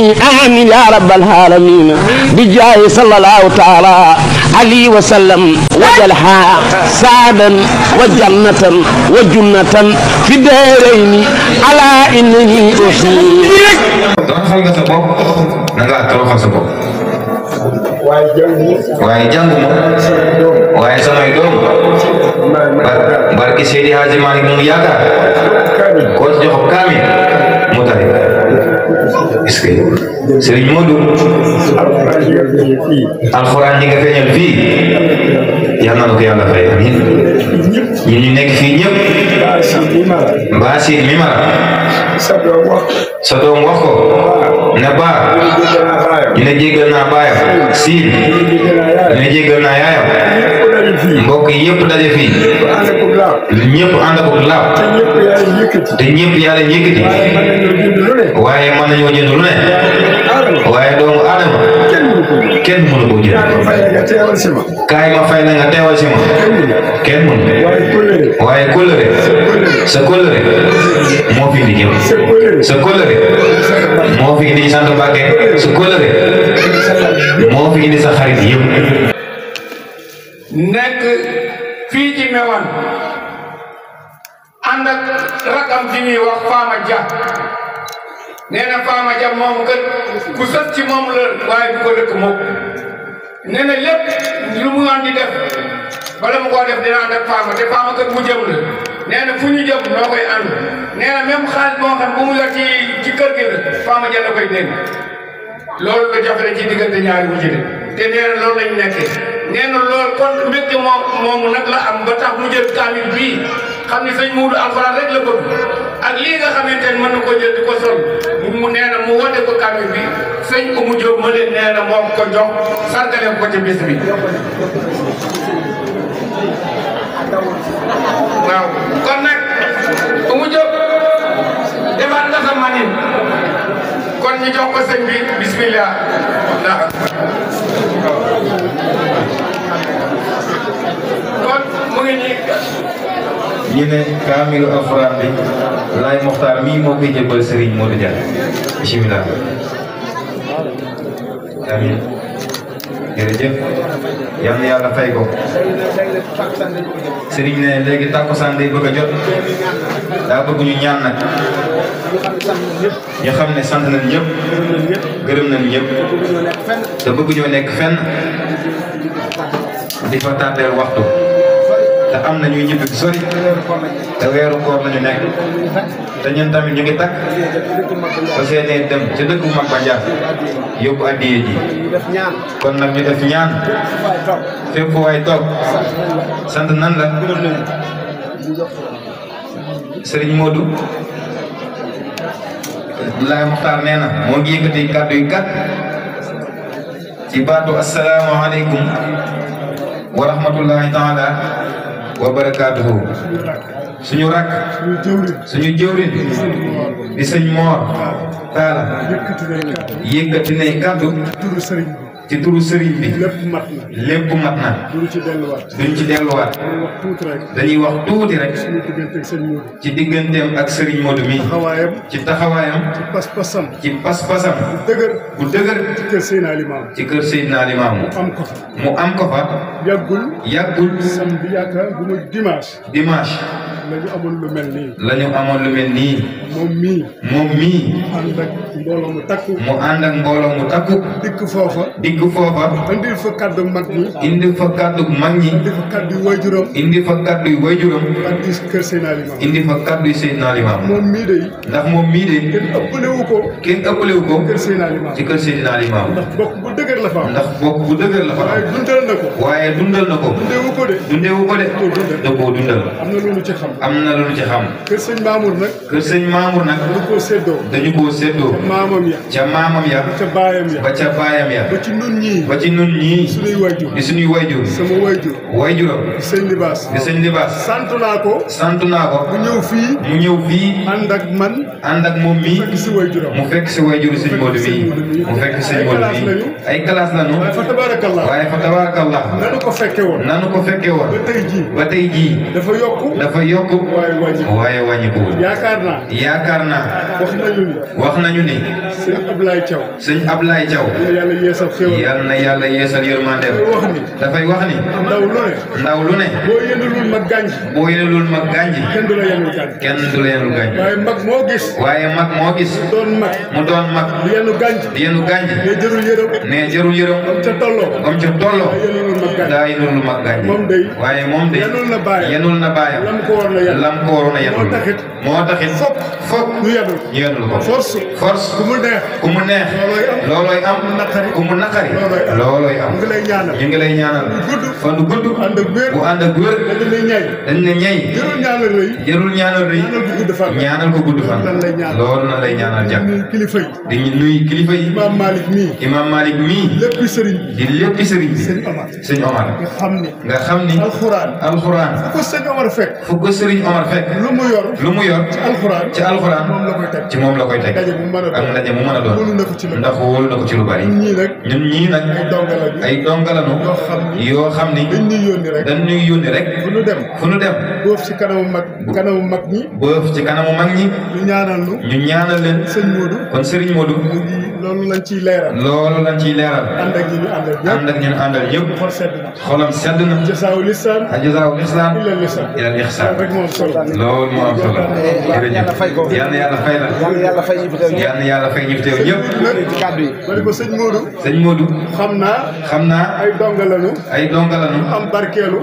آمين يا رب العالمين بجاه صلى الله تعالى عليه وسلم وجلها سعدا وجنة وجنة في الدارين على إنني أحيي toroxal nga sa bopp na ngaa toroxal sa bopp waaye jànguma waaye samay doom barki Seydi Hadji Malick mu yaakaar koo ci jox kaamil mu tari est-ce que Serigne Modou alxuraan ñi nga feeñal fii yal na ko yàlla fay amiin ñi ñu nekk fii ñëpp Baasir mi mara sa doom wax ko ne baa ñu ne jéggal naa baayam siin ñu ne jéggal naa yaayam mbokk yi yëpp daje fii ñëpp ànd ak laab te ñëpp yàlla yëkkati waaye mën nañoo jënd lu ne waaye doomu aadama kenn mënu ko jënd kaay ma fay la nga teewal si ma kenn mënu waaye kóllëre sa kóllëre moo fi indi jëm sa kóllëre moo fi indi sant Mbàkke sa kóllëre moo fi indi sa xarit yëpp nekk fii ci Mewane ànd ak rakam ji ñuy wax Fama Dia nee na Fama Dia moom kat ku sës ci moom la waaye du ko dëkk moom nee na lépp lu mu naan di def bala mu koo def dina ànd ak Fama te Fama kat mu jëm la nee na fu ñu jëm noo koy ànd nee na même xaalis boo xam bu mu yor ci kër gi la Fama Dia la koy dégg loolu la jafale ci diggante ñaari wu ci de te nee na loolu lañ nekkee nee na loolu kon mbégte moomu nag la am ba tax mu jël kaamil bii xam ni sëñ Muudu alxuraan rek la bëgg ak lii nga xamante ne mën na ko jël di ko sol mu nee na mu woote ko kaamil bi sëñ Umu Jóob ma leen nee na moom ko jox sargale ko ci bis bi waaw kon nag Umu Jóob defaat nga sa manin kon ñu jox ko sëñ bi bismillah kon mu ngi nii ñu ne kaamilu alxuraan bi Laay Moxtaar mii moo koy jëbal Serigne Modou Dia bismillah amiin jërëjëf yal na yàlla fay ko Serigne ne léegi tàkkusaan day bëgg a jot daa bëgg ñu ñaan nag ñu xam ne sant nañ ñëpp gërëm nañ ñëpp te bëgg ñoo nekk fenn di fa tàddeel waxtu te am na ñuy ñibbi sori te weeru koor lañu nekk te ñun tamit ñu ngi takk ba seenee dem ca dëkk bu mag ba Njaar yóbbu addiye ji kon nag ñu def ñaan fépp waay toog sant nan la Serigne Modou Laay Moxtaar nee na moo ngi yëkkati kàddu yu gàtt ci baatu assalaamu aleykum wa rahmatullahi taala wa barakaatuhu suñu rakk suñu jëwriñ di sëñ Moor Taala yëkkati ne kàddu ci turu sëriñ bi lépp mat na duñ ci delluwaat dañuy wax tuuti rek ci digganteem ak sëriñ Modou mi ci taxawaayam ci pas-pasam bu dëgër ci kër Seydina Limaamu mu am ko fa yàggul dimanche lañu amoon lu mel nii moom mii mu ànd ak mbooloo mu takku dikk foofa indi fa kàddu mag ñi indi fa kàddu waajuram indi fa kàddu waajuram indi kër Seydina Limaamu indi fa kàddu Seydina Limaamu moom mii de kenn ëppalewu ko ci kër Seydina Limaamu ndax bokk bu dëgër la fa waaye dundal na ko dundewu ko de da koo dundal am na lu ci xam kër sëñ Mamour nag dañu koo séddoo ca maamam ya ba ca baayam ya ba ci nun ñii di suñuy wayjur sama wayjuram di sëñ Libaas sant naa ko mu ñëw fii ànd ak moom mii mu fekk si wayjuru sëñ Modou mii mu fekk sëñ Modou mii ay classe lañu waaye fa tabarakallah nanu ko fekke woon ba tey jii dafa yokk waaye wàññi ko yaakaar yaakaar naa wax nañu ni sëñ Ablaye Thiaw yal na yàlla yeesal yërmandeem dafay wax ni ndaw lu ne boo yenulul mag gànji kenn du la yenul gànji waaye mag moo gis mu doon mag di yenu gànji ne jërul yërëm comme ca tolloo daa yenulul mag gànji waaye moom de yenul na baayam lam ko waroon a yenul moo taxit foog ñu yenul ko force ku mu neex loolooy am ku mu naqari loolooy am ñu ngi lay ñaanal fan du gudd bu ànd ak wér dañ ne ñey jërul ñaanal rëy ñaanal ko gudd fan loolu na lay ñaanal jàpp di nuy kilifa yi Imam Malick mii di léppi sëriñ bi sëñ Omar nga xam ni alxuraan fu ko sëriñ Omar fekk lu mu yor ci alxuraan ci moom la koy teg ak ndaje mu mën a doon ndax wóolu na ko ci lu bari ñun ñii nag ay dongalanu yoo xam ni dañ ñuy yónni rek fu nu dem boof ci kanamu mag ñi ñu ñaanal leen kon Serigne Modou loolu lañ ciy leeral ànd ak ñu àndal ñëpp xolam sedd na jasaawu lisaan ilal ihsaan loolu moo am solo jërëjëf yal na yàlla fay la yal na yàlla fay ñi fi teew ñëpp bari ko sëñ Modou xam naa ay dongalanu ñu am barkeelu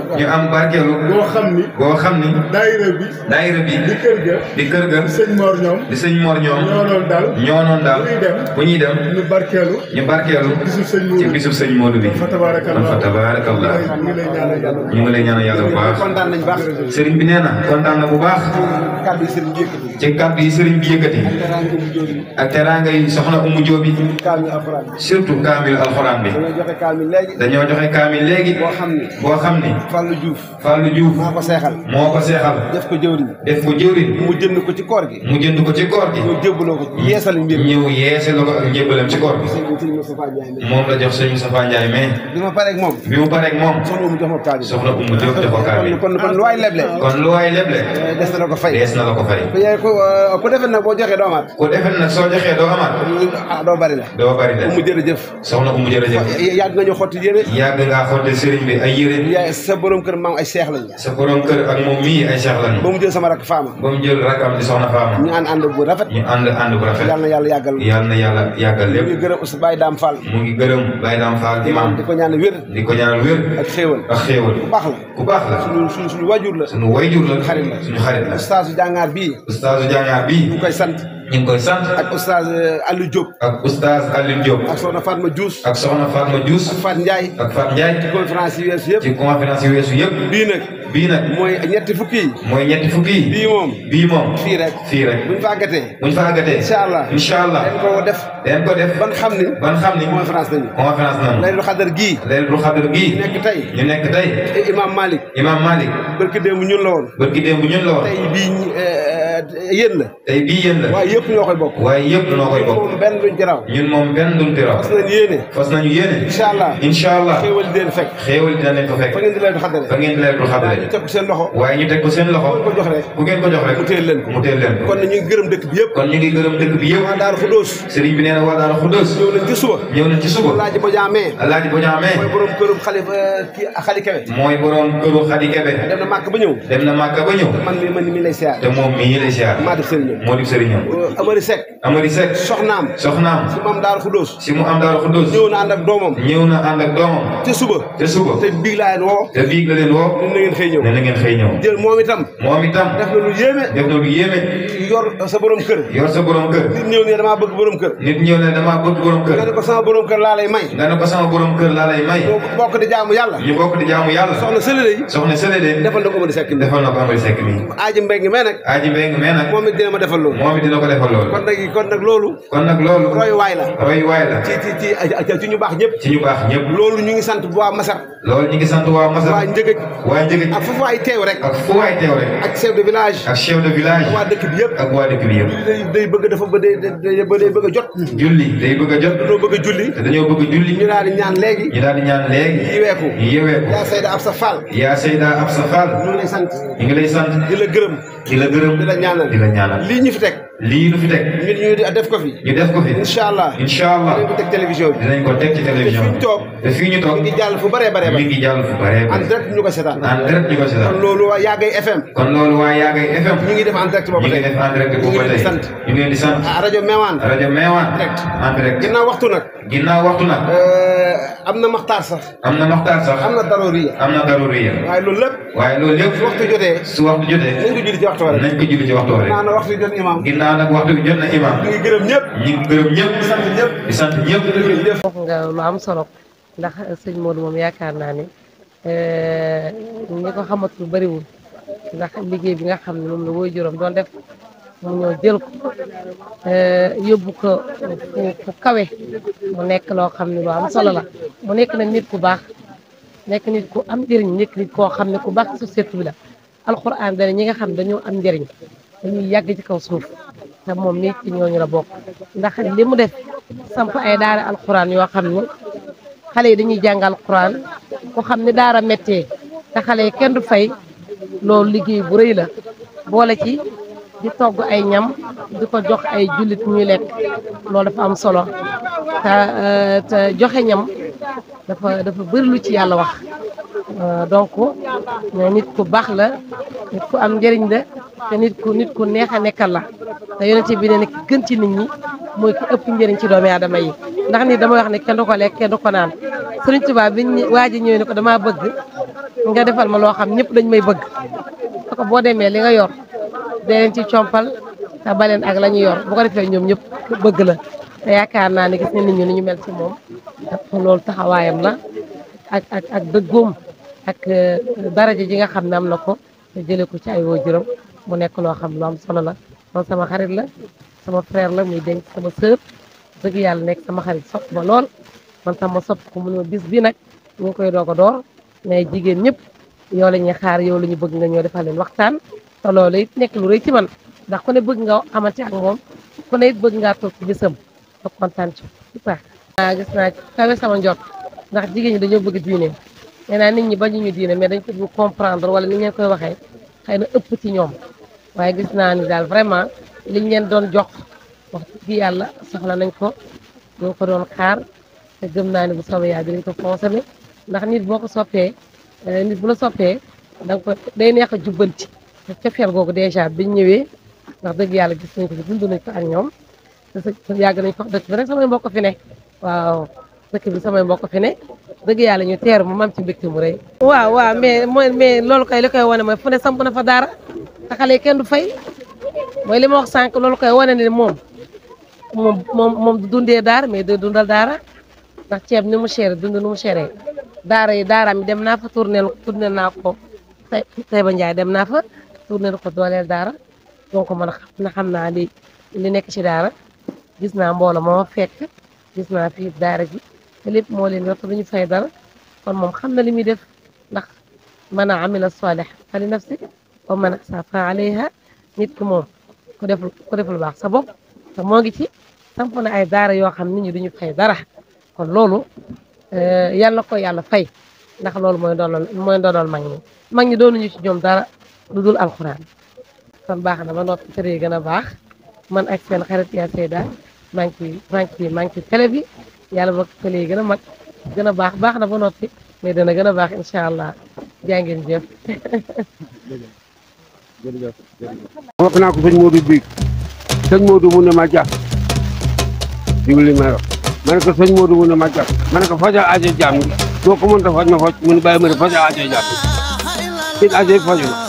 boo xam ni daayira bi di kër ga di sëñ Mor ñoom ñoo noon daal bu ñuy dem ñu barkeelu ci bisub sëñ Modou bi fa tabaarakallah ñu ngi lay ñaanal yàlla bu baax sëriñ bi nee na kontaan na bu baax ci kàddu yi sëriñ bi yëkkati ak teraanga yi soxna Umu Joobi surtout kaamil alxuraan bi dañoo joxe kaamil léegi boo xam ni Fallou Diouf moo ko seexal def ko jëwriñ mu jënd ko ci koor gi ñëw jébbaloo ko yeesal mbir ñëw yeesal ko ak njébbalam ci koor gi moom la jox sëñ Moustapha Ndiaye mais bi mu pareeg moom soxna Umu Joob jox ko kaamil kon lu waay leble des na la ko fay ku defee nag boo joxee doo amaat soo joxee doo amaat doo bari la Umu jërëjëf soxna Umu jërëjëf yàgg nga ñu xotti yére yàgg ngaa xotti sëriñ bi ay yére sa borom kër maam ay seex lañu sa borom kër ak moom mii ay seex lañu ba mu jël sama rakk Faama ba mu jël rakkam di soxna Faama ñu ànd bu rafet yal na yàlla yàggal lépp mu ngi gërëm Oustaz Baye Dame Fall imam di ko ñaanal wér ak xéewal ku baax la suñu wajur la suñu xarit la Oustaz jàngaar bii ñu koy sant ak Oustaz Aliou Diop ak soxna Fatma Diouf ak Fat Ndiaye ci conférence yi weesu yëpp bii nag mooy ñetti fukki yi bii moom fii rek buñ fa àggatee incha allah den ko def ban xam ni conférence nañu Laylatul Qadr gii ñu nekk tey Imam Malick barki démb ñun la woon tey bii yéen la waaye yëpp ñoo koy bokk moom benn duñ ci raw ñun moom benn duñ ci raw fas nañu yéene incha allah xéewal dina leen fa fekk fa ngeen di Laylatul Qadr ñu teg ko seen loxo waaye ñu teg ko seen loxo bu ngeen ko jox rek mu téel leen ko kon ñu ngi gërëm dëkk bi yëpp waa Daaru Xudóos sëriñ bi nee na waa Daaru Xudóos ñëw nañ ci suba Alaaji Bojaamee mooy borom këru Xadi Kebe dem na Màkka ba ñëw man mi lay siyaar te moom mii lay siyaar maa def sëriñam Amari Seck soxnaam si mu am Daaru Xudóos ñëw na ànd ak doomam te suba te biig la leen woo ne na ngeen xëy ñëw jël moom itam def na lu yéeme yor sa borom kër nit ñëw ne damaa bëgg borom kër nga ne ko sama borom kër laa lay may ñu bokk di jaamu yàlla soxna sële de defal na ko Amari Seck mi aaji mbéy mee nag moom it dina ma defal loolu kon nag loolu roy waay la ci ñu baax ñëpp loolu ñu ngi sant waa Masar waa Njëgëj ak fu waay teew rek ak chef de village waa dëkk bi yëpp day bëgg a jot dañoo bëgg a julli ñu daal di ñaan léegi yeweeku yaa Seyda Absa Fall ñu ngi lay sant di la gërëm di la ñaanal lii ñu fi teg lii nu fi teg. ñu def ko fi. ñu def ko fi. incha allah dinañ ko teg télévision bi. dinañ ko teg ci télévision bi. te fii ñu toog mi ngi jàll fu bëree bëri. mi ngi jàll fu bëree bëri. en direct ñu ko seetaan. en direct ñu ko seetaan. kon loolu waa Yaagay FM. kon loolu waa Yaagay FM. ñu ngi def en direct boobu tey. ñu ngi def en direct boobu tey. ñu ngi leen di sant. rajo Meewaan. rajo Meewaan. direct en direct. ginnaaw waxtu nag. ginnaaw waxtu nag. am na maxtaar sax. am na maxtaar sax. am na daruriya. am na daruriya. waaye loolu lépp. waaye loolu lépp. su waxtu jotee. su waxtu jotee. nañ ko julli ci waxtu rek. nañ ko julli ci waxtu rek. ginnaaw nag waxtu jot imam. ginnaaw nag waxtu bi jot na imam. ñu ngi gërëm ñëpp. ñu ngi gërëm ñëpp. di sant ñëpp. di sant ñëpp. wax nga lu am solo ndax sëñ Modou moom yaakaar naa ne ñi ko xamatul bëriwul ndax liggéey bi nga xam ne moom la woy juróom doon def mu ñëw jël ko yóbbu ko fu kawe mu nekk loo xam ne lu am solo la mu nekk nag nit ku baax nekk nit ku am njëriñ nekk nit koo xam ne ku baax ci société bi la alxuraan dana ñi nga xam dañoo am njëriñ dañuy yàgg ci kaw suuf te moom nit ci ñooñu la bokk ndax li mu def samp ay daara alxuraan yoo xam ne xale yi dañuy jàng alxuraan ko xam ne daara méttee te xale yi kenn du fay loolu liggéey bu rëy la boole ci di togg ay ñam di ko jox ay jullit ñuy lekk loolu dafa am solo te joxe ñam dafa bëri lu ci yàlla wax donc nit ku baax la nit ku am njëriñ la te nit ku neex a nekkal la te yonent bi ne ki gën ci nit ñi mooy ki ëpp njëriñ ci doomi aadama yi ndax nit dama wax ne kenn du ko lekk kenn du ko naan Sëriñ Tuubaa bi waa ji ñëwee ne ko damaa bëgg nga defal ma loo xam ñëpp dañ may bëgg ko boo demee li nga yor dee leen ci compal te baleen ak la ñu yor bu ko defee ñoom ñëpp bëgg la te yaakaar naa ne gis ne nit ñi ni ñu mel ci moom loolu taxawaayam la ak dëggoom ak daraja ji nga xam ne am na ko te jëlee ko ci ay waajuram mu nekk loo xam lu am solo la moom sama xarit la sama frère la muy denc sama sœur dëgg yàlla nekk sama xarit sopp ma lool man tam ma sopp ko mu ne bis bi nag ñu ngi koy doog a door mais jigéen ñëpp yow la ñuy xaar yow la ñu bëgg nga ñëw defal leen waxtaan te loolu it nekk lu rëy ci man ndax ku ne bëgg nga xamante ak moom ku ne it bëgg ngaa toog ci bisam te kontaan ci bu baax. gis naa kawe sama njot ndax jigéen ñi dañoo bëgg diine nee naa nit ñi bañu ñu diine mais dañ ko bëgg comprendre wala ni ngeen koy waxee xëy na ëpp ci ñoom waaye gis naa ni daal vraiment liñ leen doon jox wax dëgg yàlla soxla nañ ko ñoo ko doon xaar te gëm naa ni bu soobee yàlla dinañ ko consommé ndax nit boo ko soppee nit bu la soppee danga ko day neex a jubbanti te cofeel googu dèjà biñ ñëwee ndax dëgg yàlla gis nañ ko fi dund nañ ko ak ñoom te yàgg nañ ko dëkk bi rek samay mbokk fi ne waaw dëkk bi samay mbokk fi ne dëgg yàlla ñu teeru mu mam ci mbégte mu rëy waaw mais loolu kay li koy wane mooy fu ne samp na fa daara te xale yi kenn du fay mooy li ma wax sànq loolu koy wane ne moom du dundee daara mais day dundal daara ndax ceeb ni mu chéré dund ni mu chéré daara yi daaraam dem naa fa tourné naa ko tey ba Njaay dem naa fa tourné ko dooleel daara donc man xam naa li nekk ci daara gis naa mbooloo moo fekk gis naa fii daara ji te lépp moo leen yor te duñu fay dara kon moom xam na li muy def ndax man a amila salih fa li nafsi wa man asaa fa alayha nit ki moom ku def lu baax sa bopp te moo ngi ci samp na ay daara yoo xam nit ñi duñu fay dara kon loolu yàlla ko yàlla fay ndax loolu mooy doonal mag ñi doonuñu ci ñoom dara lu dul alxuraan kon baax na ba noppi kër yi gën a baax man ak seen xarit yaa Seyda maa ngi ci télé bi yàlla ba télé yi gën a mag gën a baax na ba noppi mais dana gën a baax incha allah jaa ngeen jëf. wax naa ko sëñ Modou bii sëñ Modou mu ne ma jàpp jiw li may wax ma ne ko sëñ Modou mu ne ma jàpp ma ne ko fajal aajo jaam ñi soo ko mënta faj ma faj mu ne bàyyi ma ne fajal aajo jaam ñi seen aajo yi faju na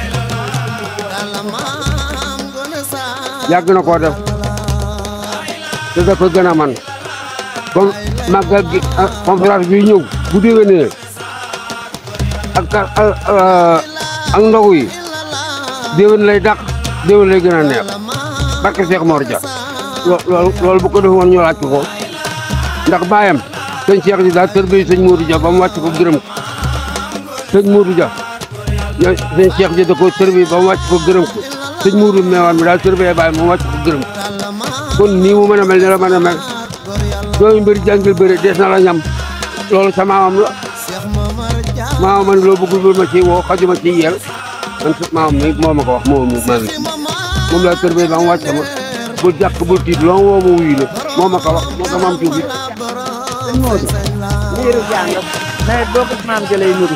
yàgg na koo def te dafa gën a man kon màggal gi conférence bi ñëw bu déwénee ak ndogu yi déwén lay dàq déwén lay gën a neex barke Cheikh Mor Dia loolu bu ko def woon ñu laaj ko ndax baayam sëñ Cheikh ji daal tërbiye sëñ Modou Dia ba mu wàcc ko gërëm ko sëñ Modou Dia sëñ Cheikh ji da ko tërbiye ba mu wàcc ko gërëm ko sëñ Modou Meewaan mi daal tërbiye baay mu wàcc ko gërëm ko kon nii mu mën a mel ne la mën a mel dooyu mbir jàngil bëri des na la ñam loolu sa maamam la maamam man loo bëggul ma ci woo xajuma ci yel man maamam mi moo ma ko wax moo ma moom laa tërbee ba mu wàcc ma bul jàq bul tiit loo woo ma wuyu la moo ma ko wax moo tax ma am tuuti. liiru jàng nawet boo gis maam jëlay nuru.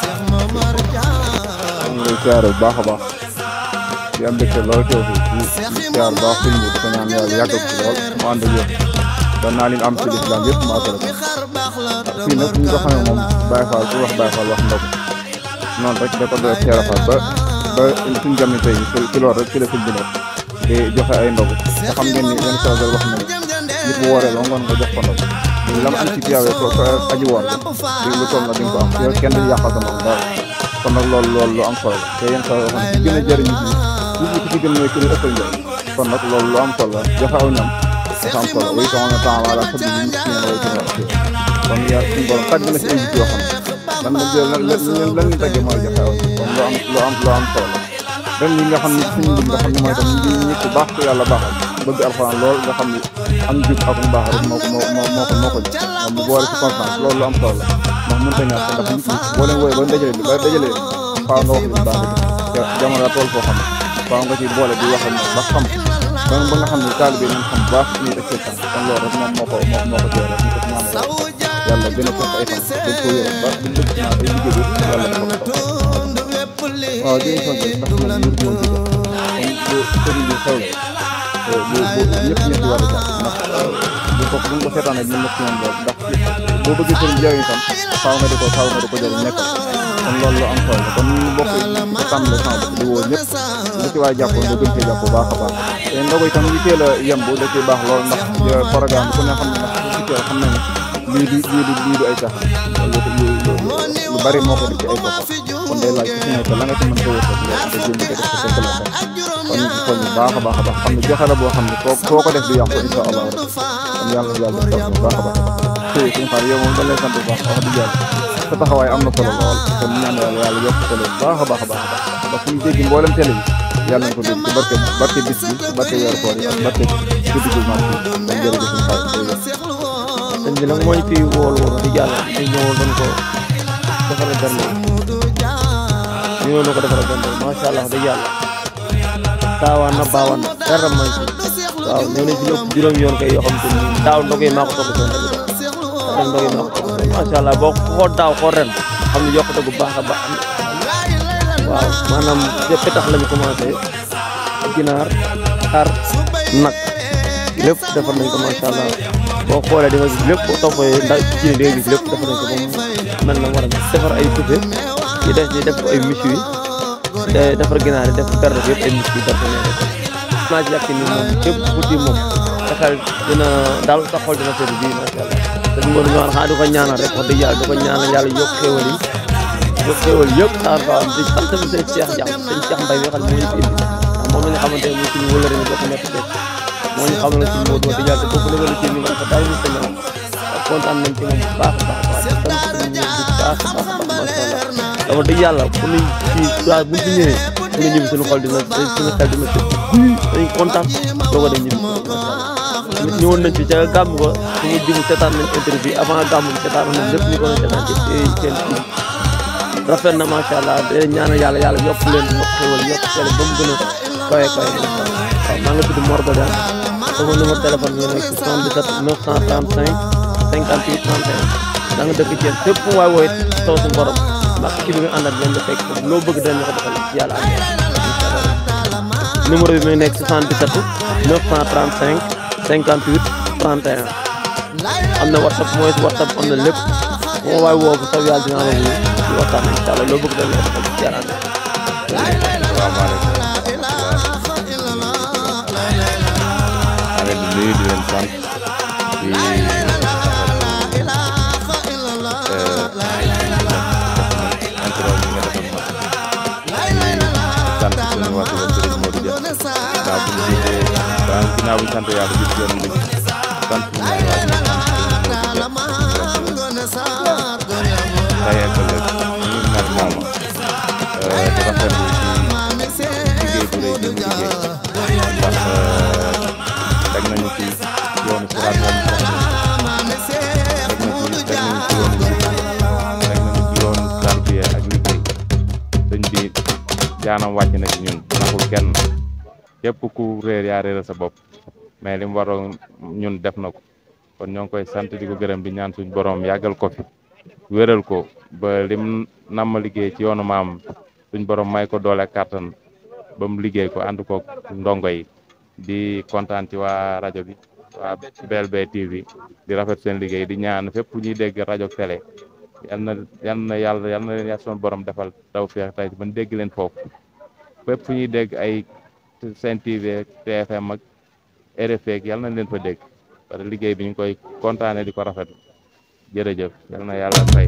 maa ngi lay siyaare bu baax a baax di am mbégte lool teew fi di siyaar bu baax sëñ bi di ko ñaan yàlla yàggal ci lool mu ànd ak yéen doon naa leen am ci lislaam yëpp mu àggale ko fii nag ñu ko xamee moom Baye Fall ku wax Baye Fall wax ndogu noonu rek da ko doon teel a ba suñu jàmm tey ci loolu rek ci la sëñ bi nekk di joxe ay ndogu te xam ngeen ni yenn saa wax na nit bu wooree loo ngoon nga jox ko ndogu la mu am ci piyaawee ko aji woor bi lu toll na di nga ko am yow kenn du yàqal sa moom dara kon nag loolu lu am solo la te yenn saa yoo xam ne gën a jëriñu ci ci gën mooy kii ëppal njëriñ kon nag loolu lu am solo la joxe aw ñam dafa am solo oui sama temps wala xëy na ñu kon yaa suñu borom tàgg na si ay nit yoo xam ne lan ñu tàggee mooy joxe aw kon lu am solo la ren li nga xam ne suñu mbir nga xam ne mooy tam nit ku baax ko yàlla baaxal bëgg alxuraan lool nga xam ne am jub ak mu baax rek moo ko jox mu boole ci constance loolu lu am solo la ndax mënut a ñàkk ndax nit ñi boo leen wooyee ba dajalee faaw nga wax li baax te jamono tool foo xam faaw nga ci boole di wax ba xam ba nga xam ne taalibe nañ xam baax ñuy def seen kon loolu rek moom moo ko teew rek ñu ko ñaanal yàlla gën a fekk ay fan dañ ko yore ba duñ dëkk naa ay liggéey bi yàlla dafa ko waaw di nga sant ndax moom ñu ko woon kon sëriñ bi xew la ñëpp war a tax ndax bu ko seetaanee ñu nekk ci moom loolu ndax boo bëggee sëriñ jaww itam faaw nga di ko jëriñ nekkal kon loolu lu am solo la kon ñu bokk ko tàmbale sama bopp di woo ñëpp da ci waay jàpp nga gën cee jàpp bu baax a baax te ndogu itam ñu teel a yemb da ciy baax lool ndax programme bi ku ne xam ne ndax ci teel xam nañu lii du ay tax lu bari moo ko def ci ay boppam kon day laaj ci nekk la nga ci mën ko wërsëg loolu nga jënd ko def ko fekk la kon ñu baax a baax xam ne joxe la boo xam ne foo ko def du yàqu incha allah rek kon yàlla def bu baax a baax tey suñu xaar yow moom dañ lay sant bu baax wax dëgg yàlla sa taxawaay am na solo lool kon ñu ñaan yàlla yokk télé bu baax a baax ba suñu dégg mboolem télé bi yàlla nañ ko dégg ci barke bis bi ci barke weeru koor yi ak barke guddi gu mag bi kon jërëjëf suñu xaar sëñ bi nag moo ñu fi wool woon di jàll di ñëwoon dañ ko defaral bernde ñëwoon na ko defaral bernde macha allah di jàll taawaan na baawaan na dara man ci waaw ñëw nañ ci lépp juróom yoon kay yoo xam te ni daaw ndog yi maa ko togg soon ren ndog yi maa ko togg soon macha allah boo xool daaw xool ren xam ne yokkute gu baax a baax waaw maanaam yëpp tax lañu commencé ginaar xar nag lépp defar nañ ko macha allah boo xoolee di nga gis lépp boo toppee ndax ci ni di nga gis lépp defar nañ ko ba mu mel na war a defar ay tufe yi def ko ay miche yi defar ginaar yi def berne bi yëpp ay miche yi defar nañ ko naa ci yàq ni moom képp guddi moom sa xel dina daal sa xol dina seetlu bii macha allah te ñu mën ñaan xanaa di ko ñaanal rek wax dëgg yàlla di ko ñaanal yàlla yokk xéewal yëpp saa fa am di sant tamit sëñ Cheikh Diakh sëñ Cheikh Mbaye mi nga xam ne moo ñu fi indi ndax moom la nga xamante ne mooy suñu wëlëre ni bokk nekk dëkk moo ñu xamal suñu moo di yàlla te boobu la wala ci ñu nga ko daal ñu sañoon kontaan nañ ci moom bu baax a baax sant suñu bu baax a baax macha allah dama dëgg yàlla bu ñu ci soit buñ ci ñëwee suñu ñibbi suñu xol dina suñu xel dina tëj dañ kontaan doo ko dem ñibbi macha allah ñëwoon nañ ci ca gàmm ko suñu jiwu seetaan nañ interview avant gàmm bi seetaan nañ lépp ñu ko doon seetaan ci seen rafet na macha allah de ñaanal yàlla yokk leen yokk xéwal yokk télé ba mu gën a kawe waaw maa ngi tudd Mor Badiane sama numéro téléphone bi nekk 77 935 58 31 da nga dëkk Thiel fépp fu waay wooye taw suñu borom ndax kii bi nga àndal leen di fekk loo bëgg danañ ko defal ci yàlla ak numéro bi mi ngi nekk 77 935 58 31 am na WhatsApp mooy WhatsApp am na lépp moo waay woo bu taw yàlla dinaa la wuyu di waxtaan incha allah loo bëgg danañ ko defal ci yàlla ak di leen sant di sant suñu waxtu ba Serigne Modou Dia daa bu ñu jiitee ginnaaw bu ñu sant yàlla gis yoon bi sant suñu nag mooma di rafetlu ci liggéey bu rëy bi mu liggéey ndax teg nañu ci yoonu siraat moom teg nañu ci yoonu tarbiya ak liggéey sëñ bi jaanam wàcc na ci ñun naxul kenn képp ku réer yaa réer sa bopp mais li mu waroon ñun def na ko kon ñoo ngi koy sant di ko gërëm di ñaan suñ borom yàggal ko fi wéral ko ba lim nam liggéey ci yoonu maam suñ borom may ko doole kàttan ba mu liggéey ko ànd ko ndongo yi di kontaan ci waa rajo bi waa BLB TV di rafet seen liggéey di ñaan fépp fu ñuy dégg rajo télé yal na leen suñu borom defal tawfeex tey ban dégg leen foofu fépp fu ñuy dégg ay Sen TV TFM ak RFM yal na leen fa dégg parce que liggéey bi ñu koy kontaane di ko rafet jërëjëf yal na yàlla fay.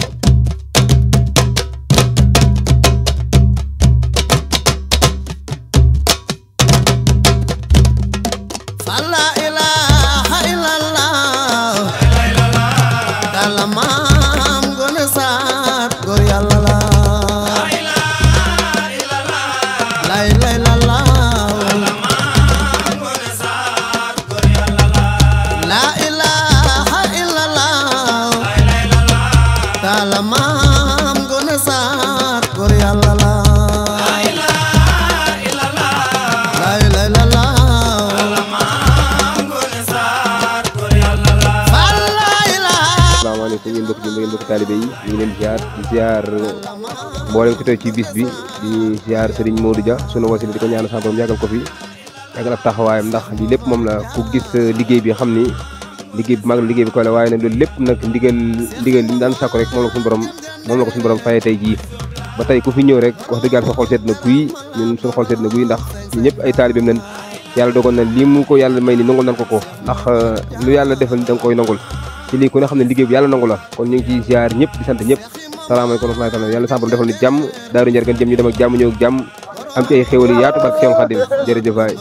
taalibe yi ñu ngi leen di ziar mboolem ko teew ci bis bi di ziar Serigne Modou Dia sunu wasila di ko ñaan sa borom yàggal ko fi yàggal ab taxawaayam ndax li lépp moom la ku gis liggéey bi xam ni liggéey bi mag la liggéey bi ko la waaye nag loolu lépp nag ndigal li mu daan sàkku rek moom la ko suñu borom fayee tey jii ba tey ku fi ñëw rek wax dëgg yàlla sa xol seet na guy ñun suñu xol seet na guy ndax ñu ñëpp ay taalibeem lañ yàlla dogal na lii mu ko yàlla may ni nangul nan ko ndax lu yàlla defal da nga koy nangul ci lii ku ne xam ne liggéey bi yàlla nangu la kon ñu ngi ciy ziar ñëpp di sant ñëpp salaamaaleykum wa rahmatulah yàlla sa borom defal ni jàmm daaru njar gan jëm ñu dem ak jàmm ñëw ak jàmm am ci ay xéwal yi yaatu barke Cheikh Khadim jërëjëf waay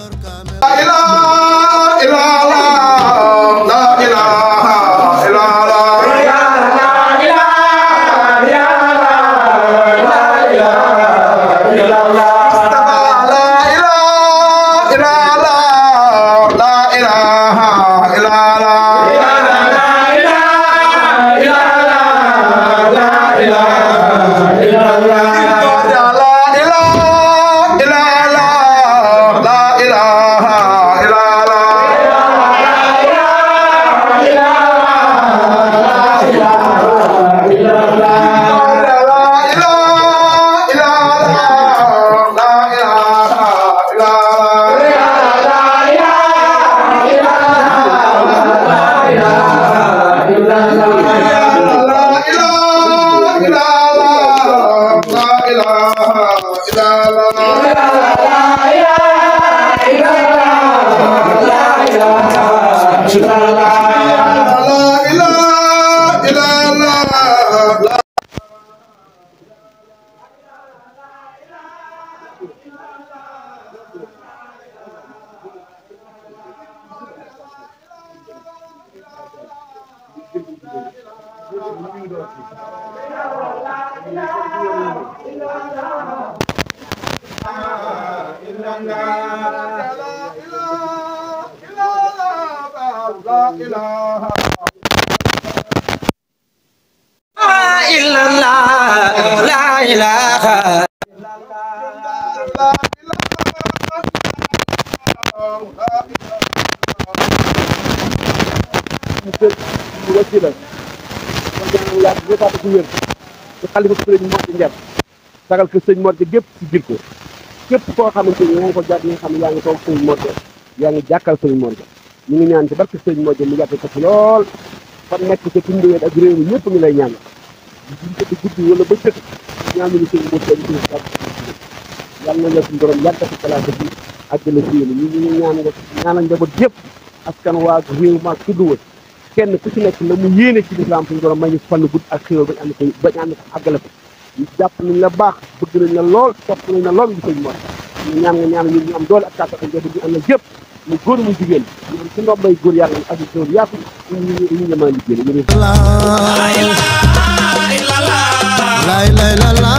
sagal ko sëñ Mor gépp ci biir ko képp koo xamante ni yaa ngi ko jàpp yi nga xam ne yaa ngi toog sëñ Mor yaa ngi jàkkal sëñ Mor ñu ngi ñaan ci barke sëñ Mor mu yàgg ko ci lool fan nekk ca tundween ak réew mi ñëpp ngi lay ñaan duñ ko guddi wala ba cëkk ñaan ñu sëñ Mor ñu yàlla na la suñu borom yàgg ci place bi àggale si yéen ñu ngi ñaan nga ñaanal njaboot yëpp askan waa réew ma tudduwal kenn ku ci nekk la mu yéene ci lislaam suñu borom may ñu fan gudd ak xéwal bañ ànd ko àggale ko ñu jàpp nañ la baax bëgg nañ la lool topp nañ la lool ngi sëñ Mor ñu ñaan nga ñaan ñun ñu am doole ak kàttan ak njaboot ñu am na yëpp mu góor mu jigéen ñoom ci ndoom bay góor yàlla ak xéwal yaatu ñu ñëma liggéey ñu lay lay la la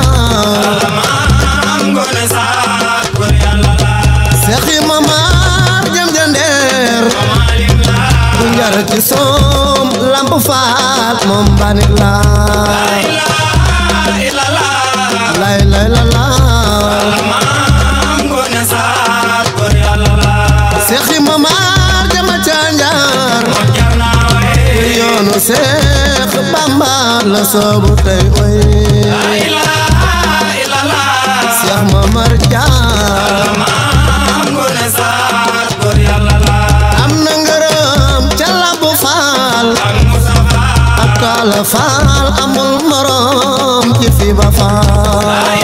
ngone sa góor yàlla la Seexi Mamar jëm jandeer bu njar ci soom lamp faal moom banik la lay lay la la ngone sa góor yàlla la soobu tey way Cheikh Momar Diarra am na ngërëm ca Lamp Fall ak Talla Fall amul morom ci fi ba Fall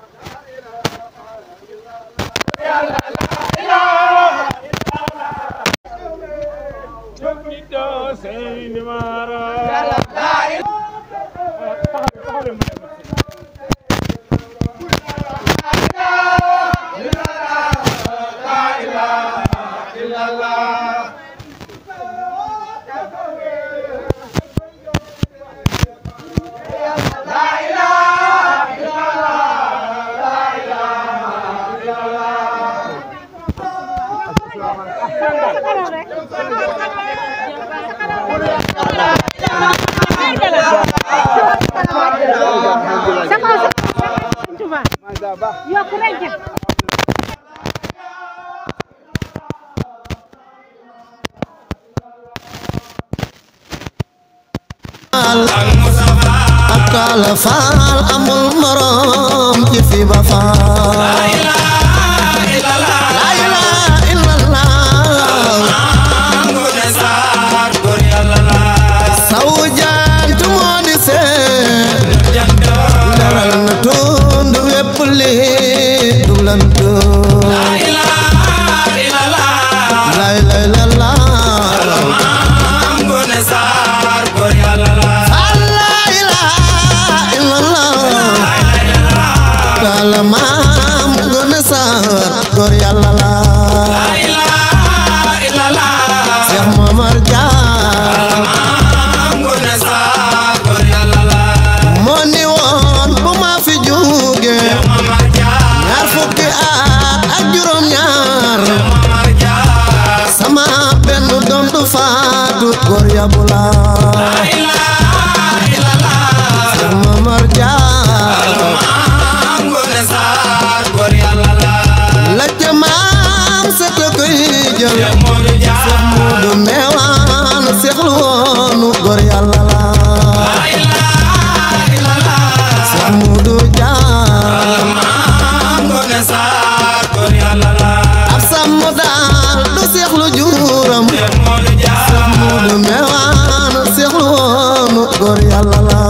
ak Talla Fall amul morom ci fi ba Fall la ilaha illallah sawu jant moo di seen leral na tund wépp li duglantu la ilaha illallah Talla maam Ngoné Sarr góor yàlla la Cheikh Momar Diarra moo ni woon bu ma fi jóge ñaar fukki at ak juróom ñaar sama benn doom du faatu góor yàlla la Cheikh Momar Diarra la jamaam sete koy jël Cheikh Modou Meewaan Cheikh lu woonu góor yàlla la Cheikh Modou Diarra ab sàmm daal du Cheikh lu juuram Cheikh Modou Meewaan Cheikh lu woonu góor yàlla la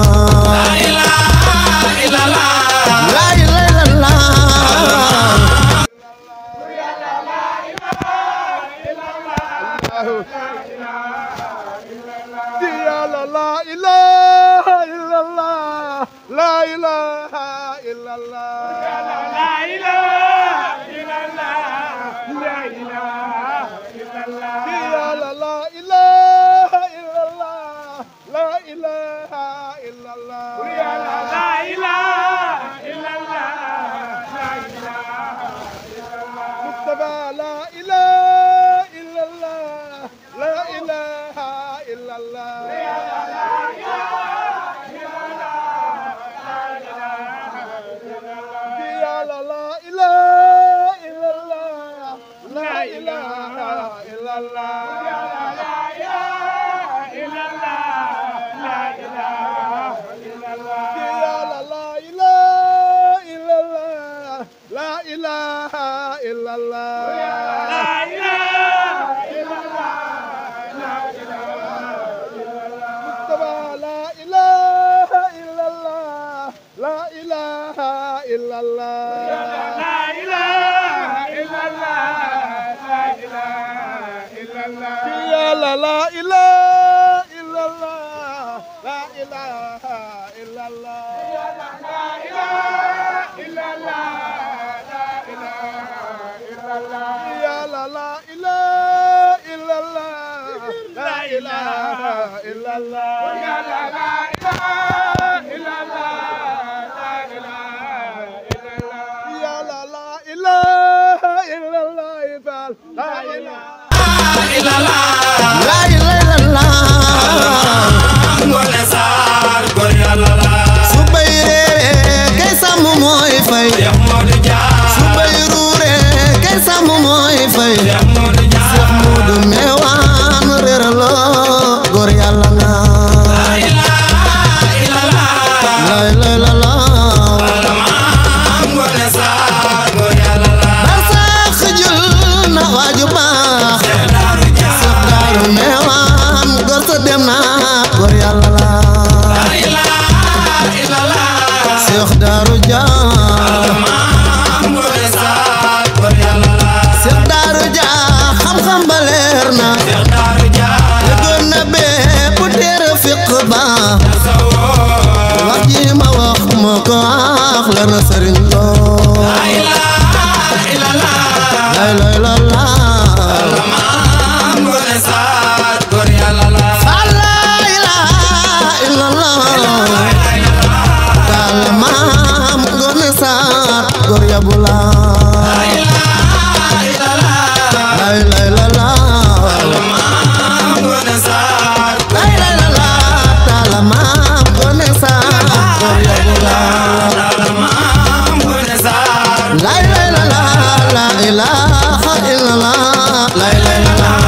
Cheikh Modou Meewaan réeraloo góor yàlla nga dem na góor yàlla la Seex Daaru Ja Seex Daaru Ja xam-xam ba leer na déggoon na bépp téere fiq ba wax ji ma wax moo ko wax leer na sëriñ loo lay lay la la góor ya bu la lay lay la la lay lay la la taala maam gone saar góor ya bu la lay lay la la la ilaha illallah lay lay la la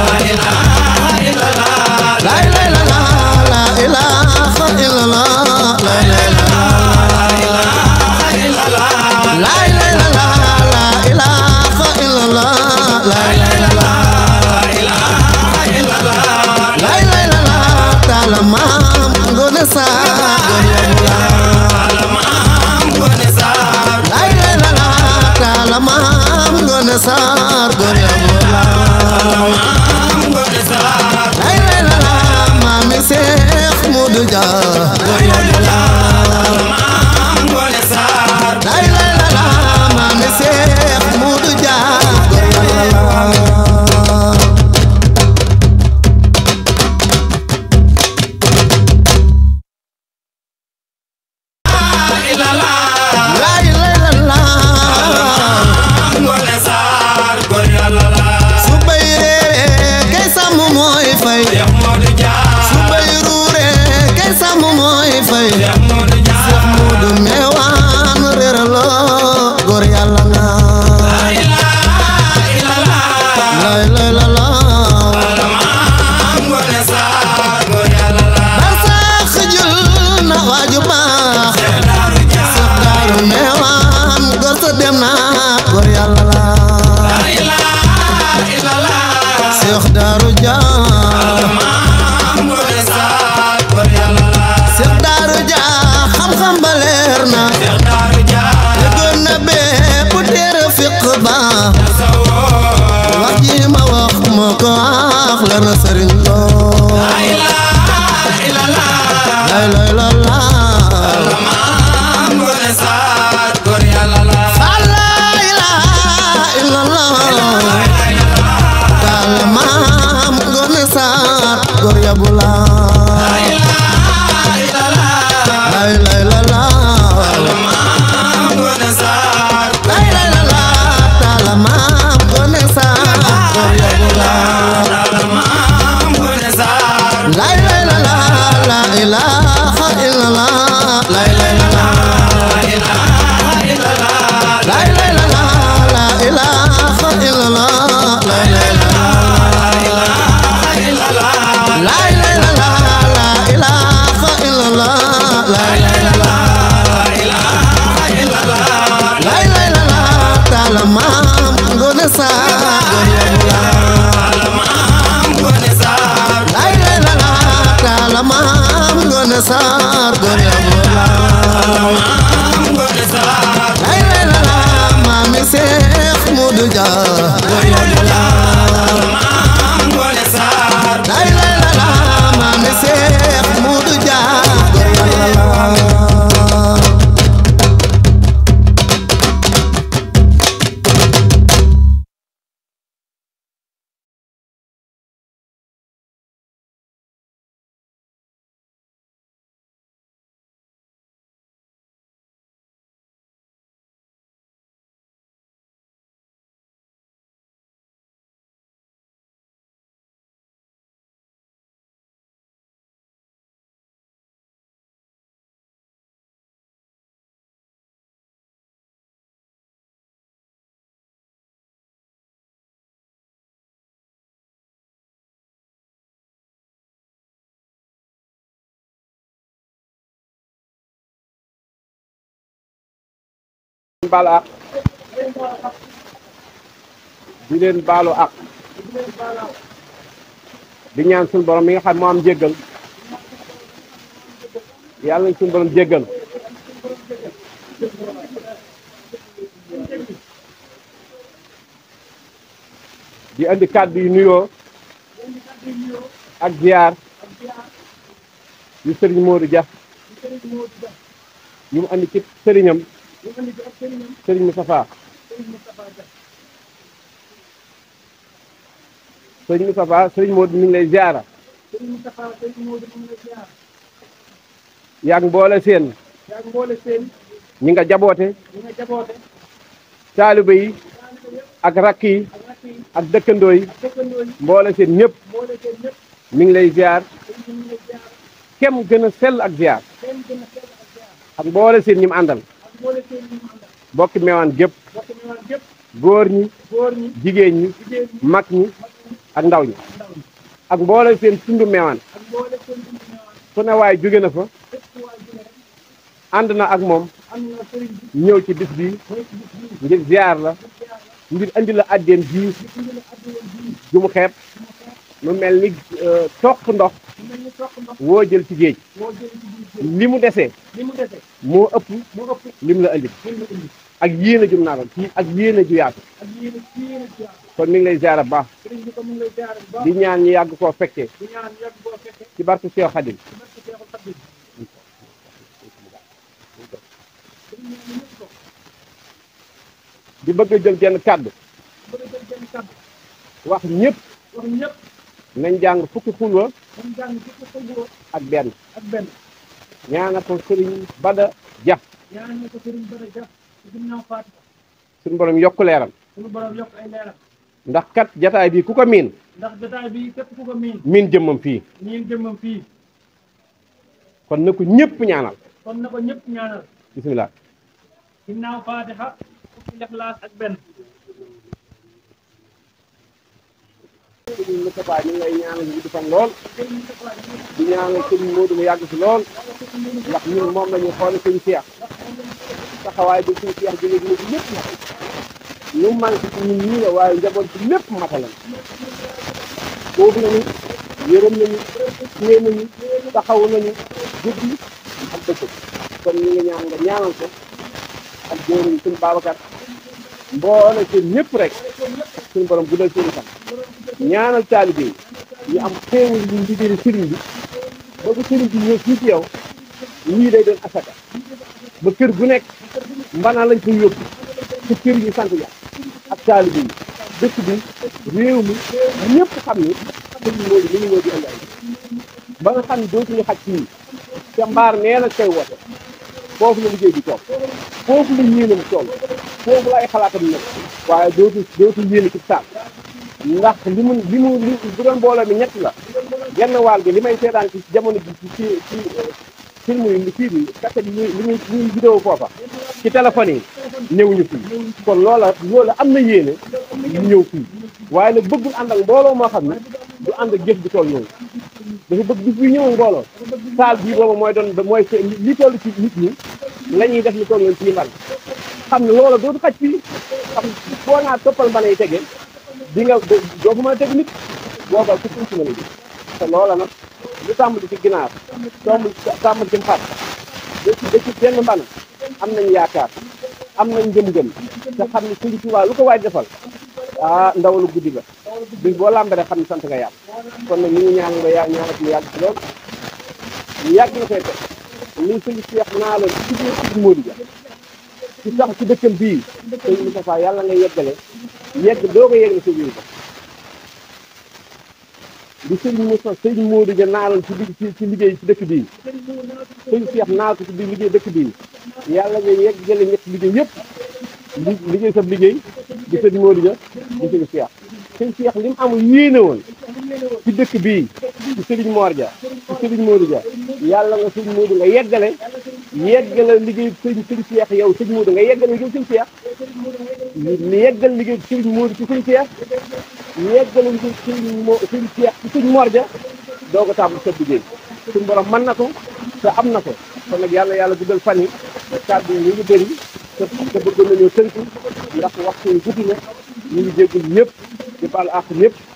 lay lay la la la ilaha illallah lay lay la la ilaha illallah la ilaha illallah la ilaha taala maam gone saar góor ya bu la la ilaha taala maam gone saar góor ya bu la la ilaha maami Seex Mudu Ja góor ya bu la la ilaha maami Seex Mudu Ja góor ya bu la Seex Daaru Ja Seex Daaru Ja xam-xam ba leer na déggoon na bépp téere fiq ba wax ji ma wax moo ko wax leer na sëriñ loo lay lay la la góor ya bu la lay lay la la lay lay la la taala maam gone saar góor ya bu la lay lay la la la ilaha illallah lay lay la la lay lay la la la ilaha illallah lay lay la la la ilaha illallah la ilaha taala maam gone saar góor ya bu la la ilaha taala maam gone saar góor ya bu la la ilaha maami Seex Mudu Ja góor ya bu la la ilaha maami Seex Mudu Ja góor ya bu la baalu àq di leen baalu àq di ñaan suñu borom mi nga xam moo am jéggal yàlla nañ suñu borom jéggal di andi kàddu yu nuyoo ak ziar yu sëriñ Modou Dia yu mu andi ci sëriñam sëriñ Moustapha sëriñ Moustapha sëriñ Modou mi ngi lay ziara yaa ngi mboole seen ñi nga jaboote taalibe yi ak rakk yi ak dëkkandoo yi mboole seen ñëpp mi ngi lay ziar kem gën a sell ak ziar ak mboole seen ñi mu àndal bokki Mewane gépp góor ñi jigéen ñi mag ñi ak ndaw ñi ak mboole seen tundu Mewane fu ne waay jóge na fa ànd na ak moom ñëw ci bis bi ngir ziar la ngir andi la addeen ji ju mu xeeb mu mel ni toq ndox woo jël ci géej li mu desee moo ëpp lim la andi ak yéen a jum naa ci ak yéen a ju yaatu kon mi ngi lay ziar baax di ñaan ñi yàgg koo fekkee ci barke Cheikh Khadim di bëgg a jël genn kàddu wax ñëpp nañ jàng fukki xulwa ak benn ñaana ko sëriñ Bada Dia suñu borom yokk leeram ndax kat jataay bi ku ko miin miin jëmmam fii kon na ko ñëpp ñaanal bismillah ginnaaw Faatiha fukki Ixlaas ak benn sëriñ Moustapha ñu ngi lay ñaanal ñu di fan lool di ñaanal sëriñ Modou mu yàgg si lool ndax ñun moom lañu xool sëriñ Cheikh taxawaay bi sëriñ Cheikh jóge léegi lépp na ñu man ci ñun ñii la waaye njaboot bi lépp matalan boobu nañu yërëm nañu téye nañu taxaw nañu guddi ak bëccëg kon ñu ngi ñaan nga ñaanal ko ak jëwriñ suñu Babacar mboole seen ñëpp rek suñu borom guddal seen fan ñaanal taalibe yi ñu am xéewal yu liggéey sëriñ bi ba bu sëriñ bi ñëw fii ci yow lii day doon asaka ba kër gu nekk mbana lañ koy yóbbu ci kër yi sant ya ak taalibe yi dëkk bi réew mi ñëpp xam ni sëriñ Modou mi ngi ñëw di andi ay ba nga xam ne dootuñu xaj fii te mbaar nee la koy woote foofu la liggéey bi toog foofu la yéenam tool foofu la ay xalaatam nekk waaye dootu yéene ci saal ndax li mu bu doon mbooloo mi ñett la genn waal gi li may seetaan ci jamono ji ci film yi fii bi kaset yi li muy vidéo foofa ci téléphone yi ñëwuñu fii kon loola am na yéene ñu ñëw fii waaye nag bëggul ànd ak mbooloo moo xam ne du ànd ak jëf bi tool ñëw dafa bëgg bis bi ñëw mbooloo saal bii booba mooy li toll ci nit ñi la ñuy def li toll leen ci mban xam ne loola dootu xaj fii xam boo naa toppal mbana yi tege di nga doo fa mën a teg nit booba ci suñ si mën a ji te loola nag lu tàmbali ci ginaar tàmbali ci xar da ci benn mbana am nañ yaakaar am nañ ngëm-ngëm te xam ne Sëriñ Tuubaa lu ko waay defal ndaw lu guddi la bis boo làmbare xam ne sant nga yàlla kon nag ñu ngi ñaan nga ñaanal mu yàgg ci lool ñu yàgg na koy teg li Sëriñ Cheikh naa la ci biir Sëriñ Modou Dia ci sax ci dëkkam bii Sëriñ Moustapha yàlla nga yeggale doo ko yegg sa biir ko di Sëriñ Moustapha Sëriñ Modou Dia naaloon ci liggéey ci dëkk bii Sëriñ Cheikh naal ko ci biir liggéey dëkk bii yàlla nga yeggale ñetti liggéey yëpp liggéey sa liggéey di Sëriñ Modou Dia di Sëriñ Cheikh Sëriñ Cheikh li mu amul yéene woon ci dëkk bii ci Sëriñ Mor Dia ci Sëriñ Modou Dia yàlla nga Sëriñ Modou nga yeggale liggéey Sëriñ Cheikh yow Sëriñ Modou nga yeggale liggéey Sëriñ Cheikh yeggal liggéey Sëriñ Modou ci Sëriñ Cheikh yeggale liggéey Sëriñ Cheikh ci Sëriñ Mor Dia doo ko tàmbali sa liggéey suñu borom mën na ko te am na ko kon nag yàlla guddal fan yi kàddu yi ñu ngi bëri te bëgg nañoo tënk ndax waxtu yi guddi na ñu ngi jéggul ñëpp di baal àq ñëpp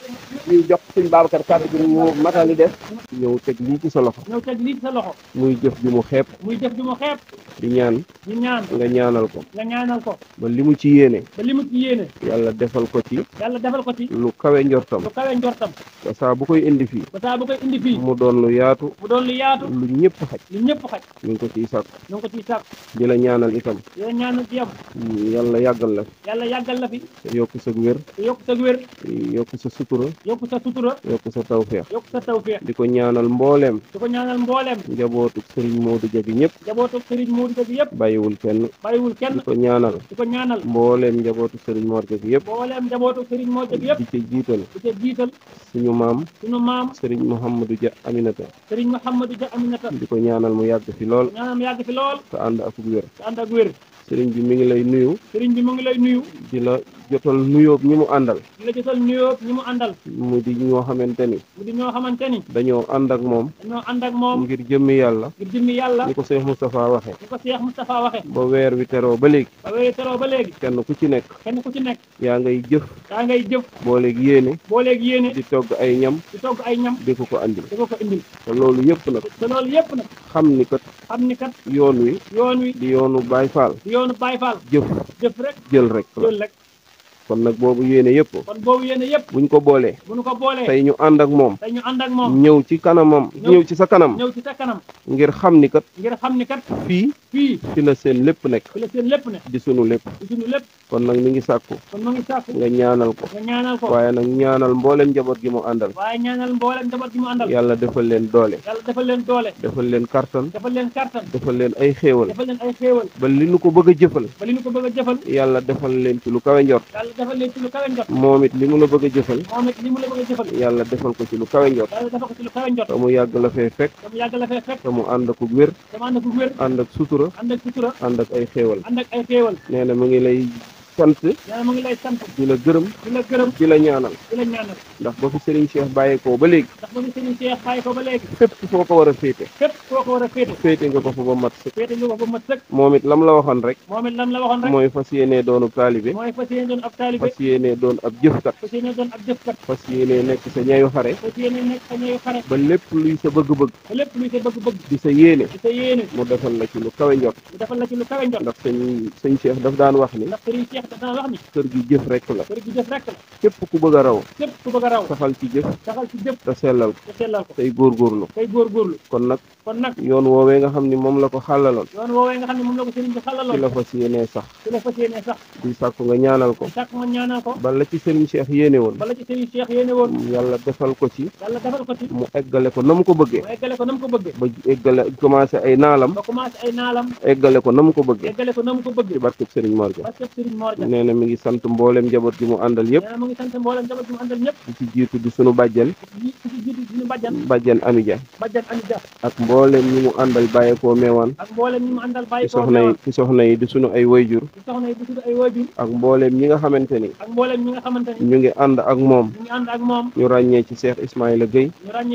ñu jox sëñ Babacar kàddu gi mu matali def ñëw teg lii ci sa loxo ñëw teg lii ci sa loxo muy jëf ju mu xeeb muy jëf ju mu xeeb di ñaan ñu ñaan nga ñaanal ko nga ñaanal ko ba li mu ci yéene ba li mu ci yéene yàlla defal ko ci yàlla defal ko ci lu kawe njortam lu kawe njortam ba saa bu koy indi fii ba saa bu koy indi fii mu doon lu yaatu mu doon lu yaatu lu ñëpp xaj lu ñëpp xaj ñu ngi ko ciy sàkk ñu ngi ko ciy sàkk di la ñaanal itam di la ñaanal ci yam yàlla yàggal la fi yàlla yàggal la fi yokk sa wér yokk sa wér yokk sa sutura yokk sa sutura yokk sa tawfeex yokk sa tawfeex di ko ñaanal mbooleem di ko ñaanal mbooleem njabootu Serigne Modou Dia gi ñëpp njabootu Serigne Modou Dia gi yëpp bàyyiwul kenn bàyyiwul kenn di ko ñaanal di ko ñaanal mbooleem njabootu Serigne Mor Dia gi yëpp mbooleem njabootu Serigne Mor Dia gi yëpp di ca jiital di ca jiital suñu maam Serigne Mouhamadou Dia Aminata Serigne Mouhamadou Dia Aminata di ko ñaanal mu yàgg fi lool ñaanal mu yàgg fi lool te ànd ak wér te ànd ak wér Serigne bi mi ngi lay nuyu Serigne bi mu ngi lay nuyu di la jotal nuyoo ñi mu àndal di la jotal nuyoo ñi mu àndal mu di ñoo xamante ni mu di ñoo xamante ni dañoo ànd ak moom ngir jëmmi yàlla ngir jëmmi yàlla ni ko Cheikh Moustapha waxe ni ko Cheikh Moustapha waxe ba weer wi teroo ba léegi kenn ku ci nekk yaa ngay jëf booleeg yéene di togg ay ñam di ko andil te loolu yëpp nag xam ni kat yoon wi di yoonu Baye Fall jëf rek jël rek kon nag boobu yéene yëpp buñ ko boolee tey ñu ànd ak moom ñëw ci kanamam ñëw ci sa kanam ngir xam ni kat fii fi la seen lépp nekk di sunu lépp kon nag mi ngi sàkku nga ñaanal ko waaye nag ñaanal mboolem njaboot gi mu àndal yàlla defal leen doole defal leen kartan defal leen ay xéewal ba li nu ko bëgg a jëfal yàlla defal leen ci lu kawe njort moom it li mu la bëgg a jëfal yàlla defal ko ci lu kawe njort te mu yàgg la fee fekk te mu ànd ak wér ànd ak sutura ànd ak ay xéewal nee na mu ngi lay sant di la gërëm di la ñaanal ndax ba fi Serigne Cheikh bàyyeekoo ba léegi fépp foo ko war a féete féete nga ko fa ba mat sëkk moom it lam la waxoon rek mooy fas yéenee doon ab taalibe fas yéenee doon ab jëfkat fas yéenee nekk sa ñayu xare ba lépp luy sa bëgg-bëgg di sa yéene mu defal la ci lu kawe njot ndax sëñ Cheikh daf daan wax ni kër gi jëf rek la képp ku bëgg a raw saxal ci jëf te sellal ko tey góorgóorlu kon nag yoon woowee nga xam ni moom la ko xàllaloon ci la fas yéenee sax di sàkku nga ñaanal ko ba la ci Serigne Cheikh yéene woon yàlla defal ko ci mu eggale ko na mu ko bëggee ba eggale commencé ay naalam eggale ko na mu ko bëggee ci barkeb Serigne Mor Dia nee na mi ngi sant mboolem njaboot gi mu àndal yëpp di ci jiitu di sunu bàjjen Ami Dia ak mboolem ñi mu àndal bàyyeekoo meewaan ci soxna yi di sunu ay wayjur ak mboolem ñi nga xamante ni ñu ngi ànd ak moom ñu ràññee ci Cheikh Ismaïla Gueye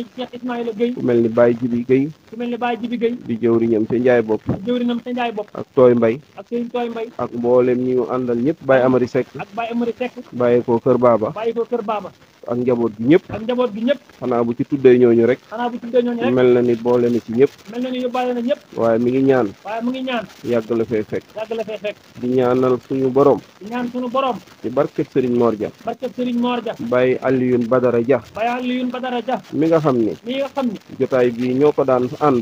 ku mel ni Baye Jibi Gueye di jëwriñam te Njaay Bopp ak Tooy Mbay ak mboolem ñi mu àndal ñëpp Baye Amari Seck bàyyi ko Kër Baaba ak njaboot gi ñëpp xanaa bu ci tuddee ñooñu rek mel na ni boole na ci ñëpp waaye mi ngi ñaan yàgg la fee fekk di ñaanal suñu borom ci barkeb Serigne Mor Dia Baye Alioune Badara Dia mi nga xam ni jotaay bii ñoo ko daan ànd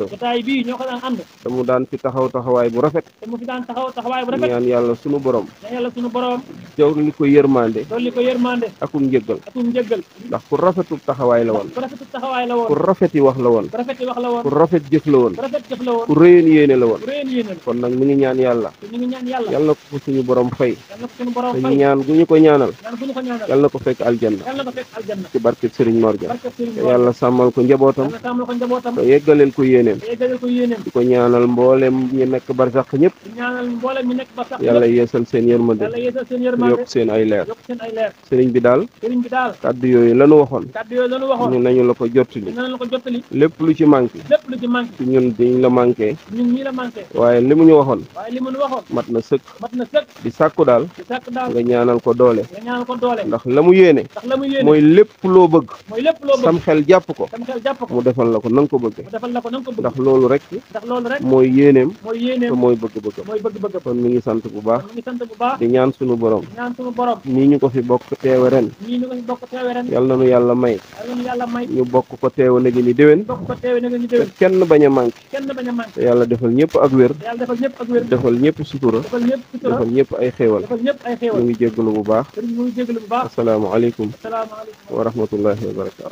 te mu daan fi taxaw taxawaay bu rafet ñaan yàlla suñu borom dolli ko yërmande akum njëggal ndax ku rafetu taxawaay la woon ku rafeti wax la woon ku rafet jëf la woon ku rëyeen yéene la woon kon nag mi ngi ñaan yàlla yal na ko suñu borom fay te ñaan gu ñu ko ñaanal yal na ko fekk aljanna ci barkeb Serigne Mor Dia te yàlla sàmmal ko njabootam te yeggaleel ko yéeneem di ko ñaanal mboolem ñi nekk barsax ñëpp yàlla yeesal seen yërmande yàlla yeesal seen yërmande yokk seen ay leer yokk seen ay leer sëriñ bi daal sëriñ bi daal kaddu yooyu lanu waxoon kaddu yooyu lanu waxoon ñu nañu la ko jottali nañu la ko jottali lépp lu ci manqué lépp lu ci manqué ci ñun dañ la manqué ñun ñii la manqué waaye li mu ñu waxoon waaye li mu ñu waxoon mat na sëkk mat na sëkk di sàkku daal di sàkk daal nga ñaanal ko doole nga ñaanal ko doole ndax la mu yéene ndax la mu yéene mooy lépp loo bëgg mooy lépp loo bëgg sam xel jàpp ko sam xel jàpp ko mu defal la ko na nga ko bëgge mu defal la ko na nga ko bëgg ndax loolu rek ndax loolu rek mooy yéeneem mooy yéeneem te mooy bëgg-bëggam mooy bëgg-bëggam kon mi ngi sant bu baax mi ngi sant bu baax di ñaan sunu borom ñaan sunu borom nii ñu ko fi bokk teewe ren ñii ñu ko fi bokk teewe ren yal na nu yàlla may yal na yàlla may ñu bokk ko teewe na gi ni déwén bokk ko teewe na ñu déwén kenn bañ a manqué kenn bañ a manqué te yàlla defal ñëpp ak wér yàlla defal ñëpp ak wér defal ñëpp sutura defal ñëpp sutura defal ñëpp ay xéewal defal ñëpp ay xéewal ñu ngi jéggalu bu baax sëriñ ñu ngi jéggalu bu baax asalaamaaleykum asalaamaaleykum wa rahmatullahi wa barakatu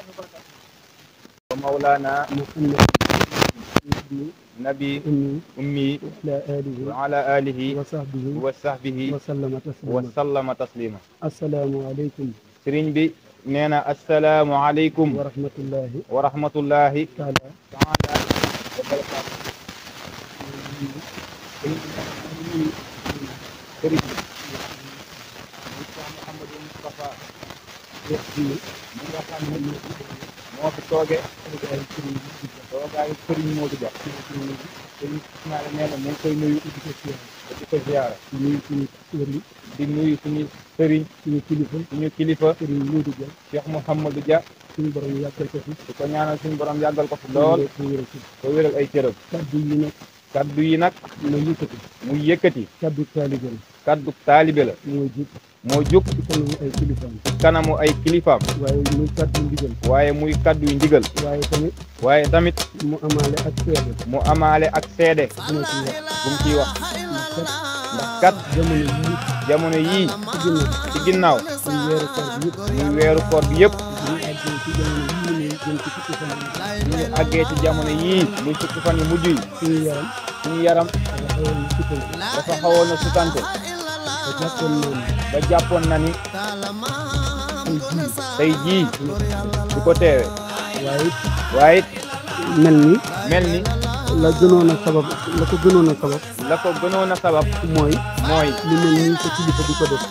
مولانا نبي أمي وعلى آله وصحبه وسلم تسليما السلام عليكم سرين بي نينا السلام عليكم ورحمة الله تعالى moo fi tooge toogaayu sëriñ Modou Dia sëriñ Ismaïla nee na mu ngi koy nuyu di ko ziyaara di nuyu suñu sëriñ suñu kilifa sëriñ Modou Dia Cheikh Mouhamadou Dia suñu borom yàggal ko fi di ko ñaanal suñu borom yàggal ko fi lool ko wéral ay cëram kaddu yi nag mu yëkkati kaddu taalibe la moo jóg ci kanamu ay kilifaam waaye muy kaddu yu ndigal waaye tamit mu amaale ak seede bu mu ciy wax ndax kat jamono yii ci ginnaaw muy weeru koor bi yëpp ñu àggee ci jamono yii muy fukki fan yu mujj yi suñu yaram dafa xawoon na sutante ba jàppoon na ni tey jii du ko teewe waaye it mel ni la ko gënoon a sabab mooy lu mel nii sa kilifa di ko def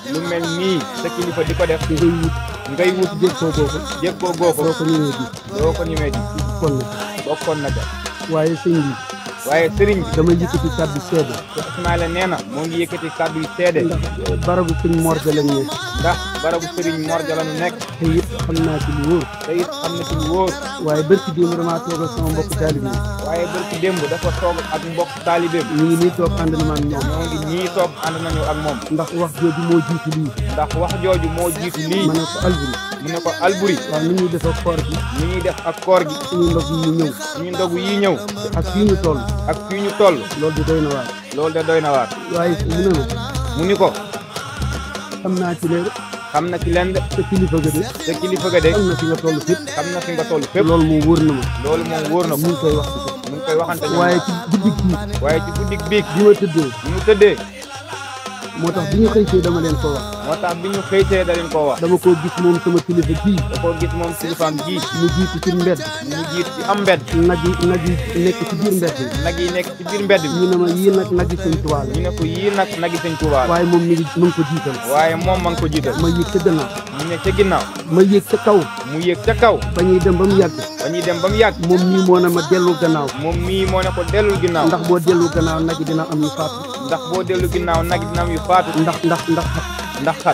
ngay wut jékkoo gooko doo ko ñemee di bokkoon na ca waaye sëriñ bi dama yëkkati kàddu seede Ismaïla nee na moo ngi yëkkati kàddu yu seede barabu sëriñ Mor Dia lañ nekk ndax barabu sëriñ Mor Dia lañu nekk te it xam naa ci lu wóor waaye bërki démb damaa toog ak sama mbokk taalibe waaye bërki démb dafa toog ak mbokk taalibe ñu ngi nii toog ànd na ak ñoom ñoo ngi ñii toog ànd nañu ak moom ndax wax jooju moo jiitu lii mu ne ko Alburi waaw ni ñuy def ak koor gi suñu ndogu yi ñëw ak fii ñu toll loolu de doy na waar waaye mu ni ko xam na ci leen de sa kilifa ga de xam na fi nga toll fépp loolu moom wóor na ma mu ngi koy waxante waaye ci guddik biig bi mu tëddee moo tax bi ñu xëytee dama leen ko wax dama koo gis moom sama kilifa ji moom kilifaam ji mu jiitu ci mbedd ci am mbedd nag yi nekk ci biir mbedd bi ñu ne ma yii nag yi sëñ Tuubaa la ñu ne ko yii nag yi sëñ Tuubaa la waaye moom mi ngi ko jiital ma ngi ko jiital ma yéeg ca gannaaw mu ne ca ginnaaw ma yéeg ca kaw ba ñuy dem ba mu yàgg moom mii moo ne ma dellu gannaaw ko dellul ginnaaw ndax boo dellu gannaaw nag yi dina am yu faatu ndax xat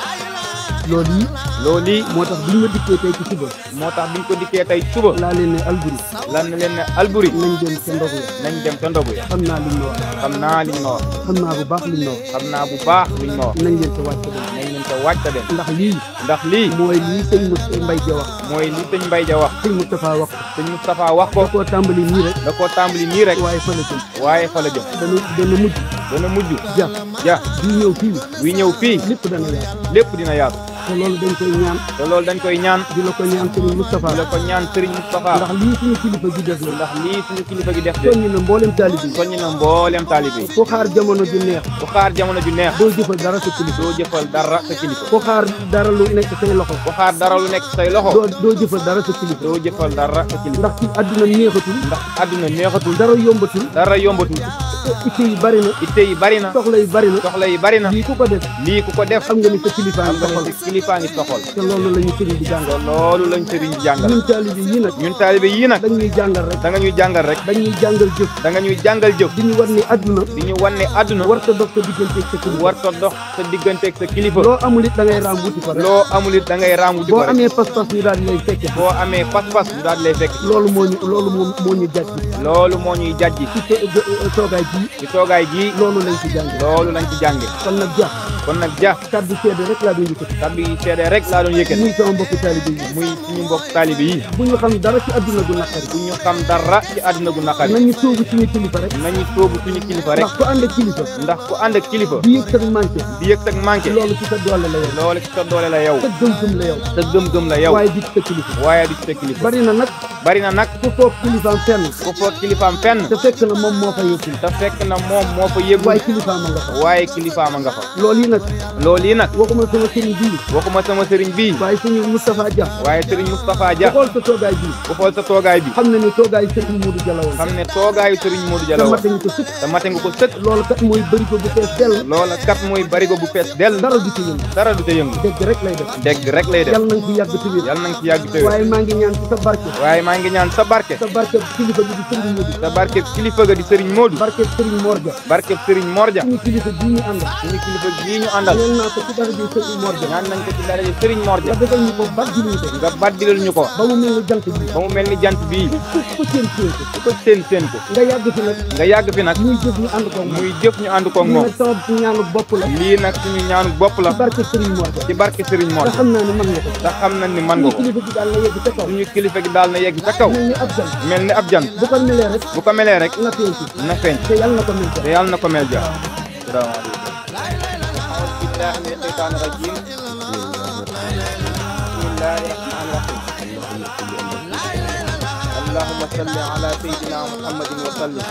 loolu yi moo tax biñ ma dikkee tey ci suba laa leen ne Alburi nañ dem ca ndogu ya xam naa liñ ma wax xam naa bu baax liñ ma wax nañ leen ca wàcc dem ndax lii mooy lii sëñ Mbaye Dia wax sëñ Moustapha wax ko da koo tàmbali nii rek waaye fa la jëm dana mujj ja bii ñëw fii lépp dina yaatu te loolu dañ koy ñaan di la ko ñaan Serigne Moustapha ndax lii suñu kilifa gi def de soññi na mboolem taalibe yi ku xaar jamono ju neex doo jëfal dara sa kilifa ku xaar dara lu nekk say loxo doo jëfal dara sa kilifa ndax ci àdduna neexatul dara yombatul itte yi bari na itte yi bari na soxla yi bari na soxla yi bari na lii ku ko def xam nga ni sa kilifaa ngi soxol te loolu lañu sëriñ bi jàngal loolu lañ sëriñ bi jàngal ñun taalibe yii nag dañuy jàngal rek da nga ñuy jàngal rek dañuy jàngal jëf da nga ñuy jàngal jëf di ñu wan ni àdduna warta dox sa digganteeg sa kilifa loo amul it da ngay raam wuti ko rek loo amul it da ngay raam wuti ko rek boo amee pas-pas ñu daal di lay fekke boo amee pas-pas ñu daal di lay fekke loolu moo ñu jàjji loolu moo ñuy jàjji ci toogaay ji loolu lañ ci jànge kon nag ja kaddu seede rek laa doon yëkkati kaddu yi seede rek laa doon yëkkati muy sama mbokki taalibe yi muy suñu mbokk taalibe yi bu ñu xam dara ci àdduna gu naqari nañu sóobu suñu kilifa rek ndax ku ànd ak kilifa di yëg sag manqué loolu ci sa doole la yow sa gëm-gëm la yow waaye di ci sa kilifa bari na nag ku foog kilifaam fenn te fekk na moom moo fa yëgul waaye kilifaama nga fa loolu yi nag waxuma sama sëriñ bii waaye sëriñ Moustapha Dia ku xool sa toogaay bi xam na ni toogaayu sëriñ Modou Dia la woon te mate nga ko sëkk loolu kat mooy barigo bu fees dell dara du ca yëngu dégg rek lay def yàlla nañ fi yàgg tëwér waaye maa ngi ñaan sa barke kilifa ga di sëriñ Modou barke sëriñ Morja suñu kilifa gii ñu àndal ñaan nañ ko ci daraja sëriñ Morja nga baddilal ñu ko ba mu mel ni jant bii ku ko seen ko nga yàgg fi nag muy jëf ñu ànd koog moom lii nag suñu ñaanu bopp la ci barke sëriñ Morja ndax xam nañ ni man nga ko suñu kilifa gi daal na yegg ca kaw mel ni ab jant bu ko melee rek na feeñ te yàlla na ko mel ja بالله من الشيطان الرجيم بسم الله الرحمن الرحيم اللهم صل على سيدنا محمد وسلم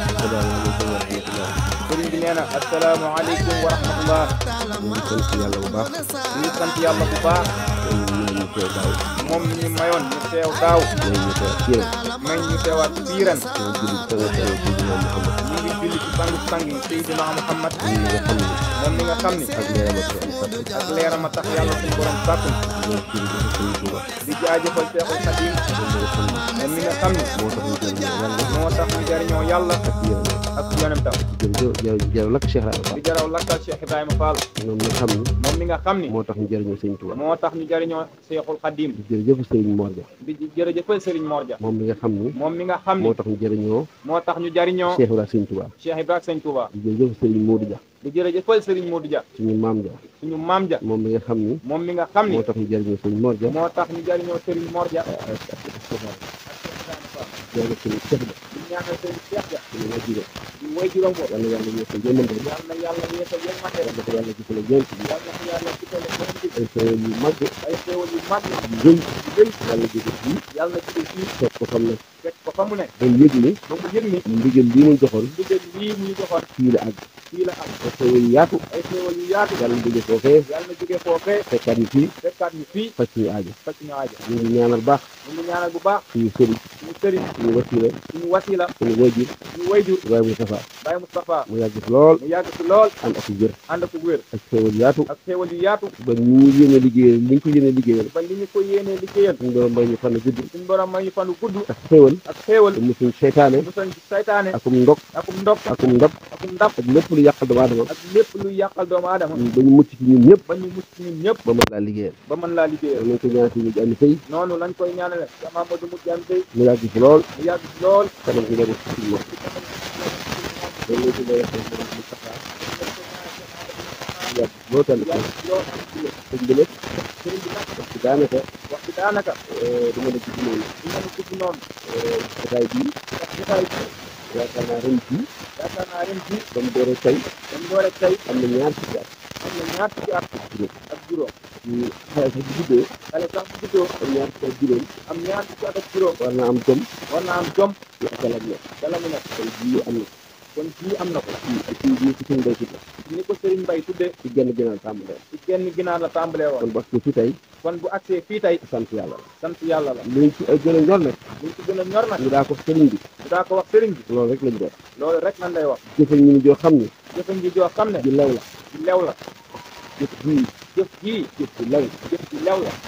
sëriñ bi nee na asalaamaaleykum wa rahmatullah ñu ngi sant yàlla bu baax moom ñu mayoon ñu teew daaw may ñu teewaat fii ren ñu ngi julli ci sang yi Seydina Muhammad moom mi nga xam ni ak leeram a tax yàlla suñu borom sàkk di jaajëfal Seexul Xadiim moom mi nga xam ni moo tax ñu jariñoo yàlla ak yonentam jaraw lakk Cheikh Ibrahima Fall di jaraw lakkal Cheikh Ibrahima Fall moom mi nga xam ni moo tax ñu jëriñoo Sëriñ Tuubaa moo tax ñu jëriñoo Seexul Xadiim di jërëjëf Sëriñ Mor Dia di jërëjëfal Sëriñ Mor Dia moom mi nga xam ni moo tax ñu jëriñoo Cheikh Ibrahima Sëriñ Tuubaa Cheikh Ibrahima Sëriñ Tuubaa di jërëjëf Sëriñ Modou Dia di jërëjëfal Sëriñ Modou Dia suñu maam Dia moom mi nga xam ni moo tax ñu jëriñoo Sëriñ Mor Dia moo tax ñu jëriñoo Sëriñ Mor Dia ñaanal Sëriñ Cheikh Dia ñaanal Sëriñ Cheikh Dia di way juróom ko yàlla yeesal yërmande yàlla yeesal yërmande yàlla ko yàlla gisale gént bi yàlla gisale gént ay xéewal yu mag ay xéewal yu mag yu rëy yàlla jóge fii yàlla jóge fii fekk ko xam ne fekk ko fa mu ne ba mu yëg ni ndigal lii mu joxoon fii la àgg ay xéewal yu yaatu yàlla jóge foofee fekkaat ñu fii faj ñu aajo ñu ngi ñaanal baax bu baax suñu sëriñ suñu wasila suñu wayjur Baye Moustapha mu yàgg fi lool ànd ak wér ak xéewal yu yaatu ba li ñu yéene liggéeyal suñu borom may ñu fan gudd ak xéewal te musuñ seytaane akum ndog ak lépp lu yàqal doomu aadama ba ñu mucc ci ñun ñëpp ba mën laa liggéeyal nañ ko ñaan si mujj ami tey noonu lañ koy ñaanale Mamadou mujj ami tey mu yàgg fi lool kanam ci njaboot ci moom loolu ci lay wax boo tànn sëñ bi nag wax ci daanaka du ma la gis noonu jotaay bii yaakaar naa ren jii ba mu dooree tey am na ñaar fukki at ak juróom xale sax bu juddoo am ñaar fukki at ak juróom war naa am jom galam nekk kon bii am na ko bii ci suñu bay tudd ni ko Serigne Mbaye tuddee ci genn ginaar la tàmbalee woon kon bu agsee fii tey sant yàlla la luñ ci gën a ñor nag ñu daa ko Serigne bi daa ko wax sëriñ bi loolu rek lañ doon loolu rek lan lay wax jëfal ñu ni joo xam ne jëfam ji joo xam ne di lew la di lew la jëf jii jëf jii jëf di lew jëf ji lew la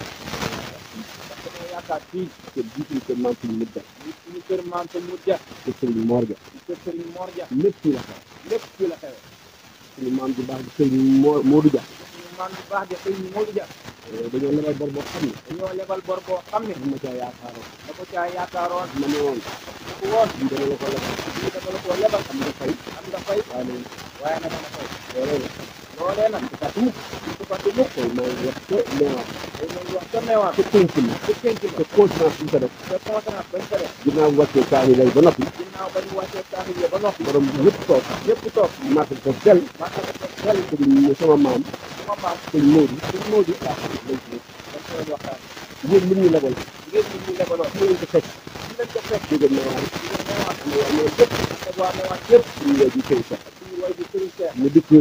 dañoo yaakaar fii kër jiituñu kër maam suñu mujj suñu kër maam sa mujj ja kër sëriñ Mor ja kër sëriñ Mor ja lépp fii la xew lépp fii la xew suñu maam ju baax di sëriñ Modou Dia suñu maam bu baax de sëriñ Modou Dia dañoo lebal bor boo xam ne dañoo lebal bor boo xam ne dama caa yaakaaroon da ko caa yaakaaroon ma ne woon ko woon ñu dama la ko lebal ñu dama la ko lebal am nga fay waaye nag dana fay loolee nag su fàttu mukk su fàttu mukk tey maa ngi wax ca neewaat tey maa ngi wax ca neewaat ca pénc ma ca pénc ma ca conférence bi ñu ko def ca conférence bañ ko def ginnaaw bu wàccee kaani lay ba noppi ginnaaw ba ñu wàccee kaamil yi ba noppi borom ñëpp toog ñëpp toog martal ko del martal ko del sëriñ sama maam sëriñ Modou sëriñ Modou laa ko lañ ci dañ koy waxtaan yéen lim ñu lebal ngeen ñu lebaloon ñu leen ko fekk ñu leen ko fekk jóge neewaat neewaat yëpp ak waa neewaat yëpp suñu way ji sëriñ Cheikh suñu way ji sëriñ Cheikh mu dikk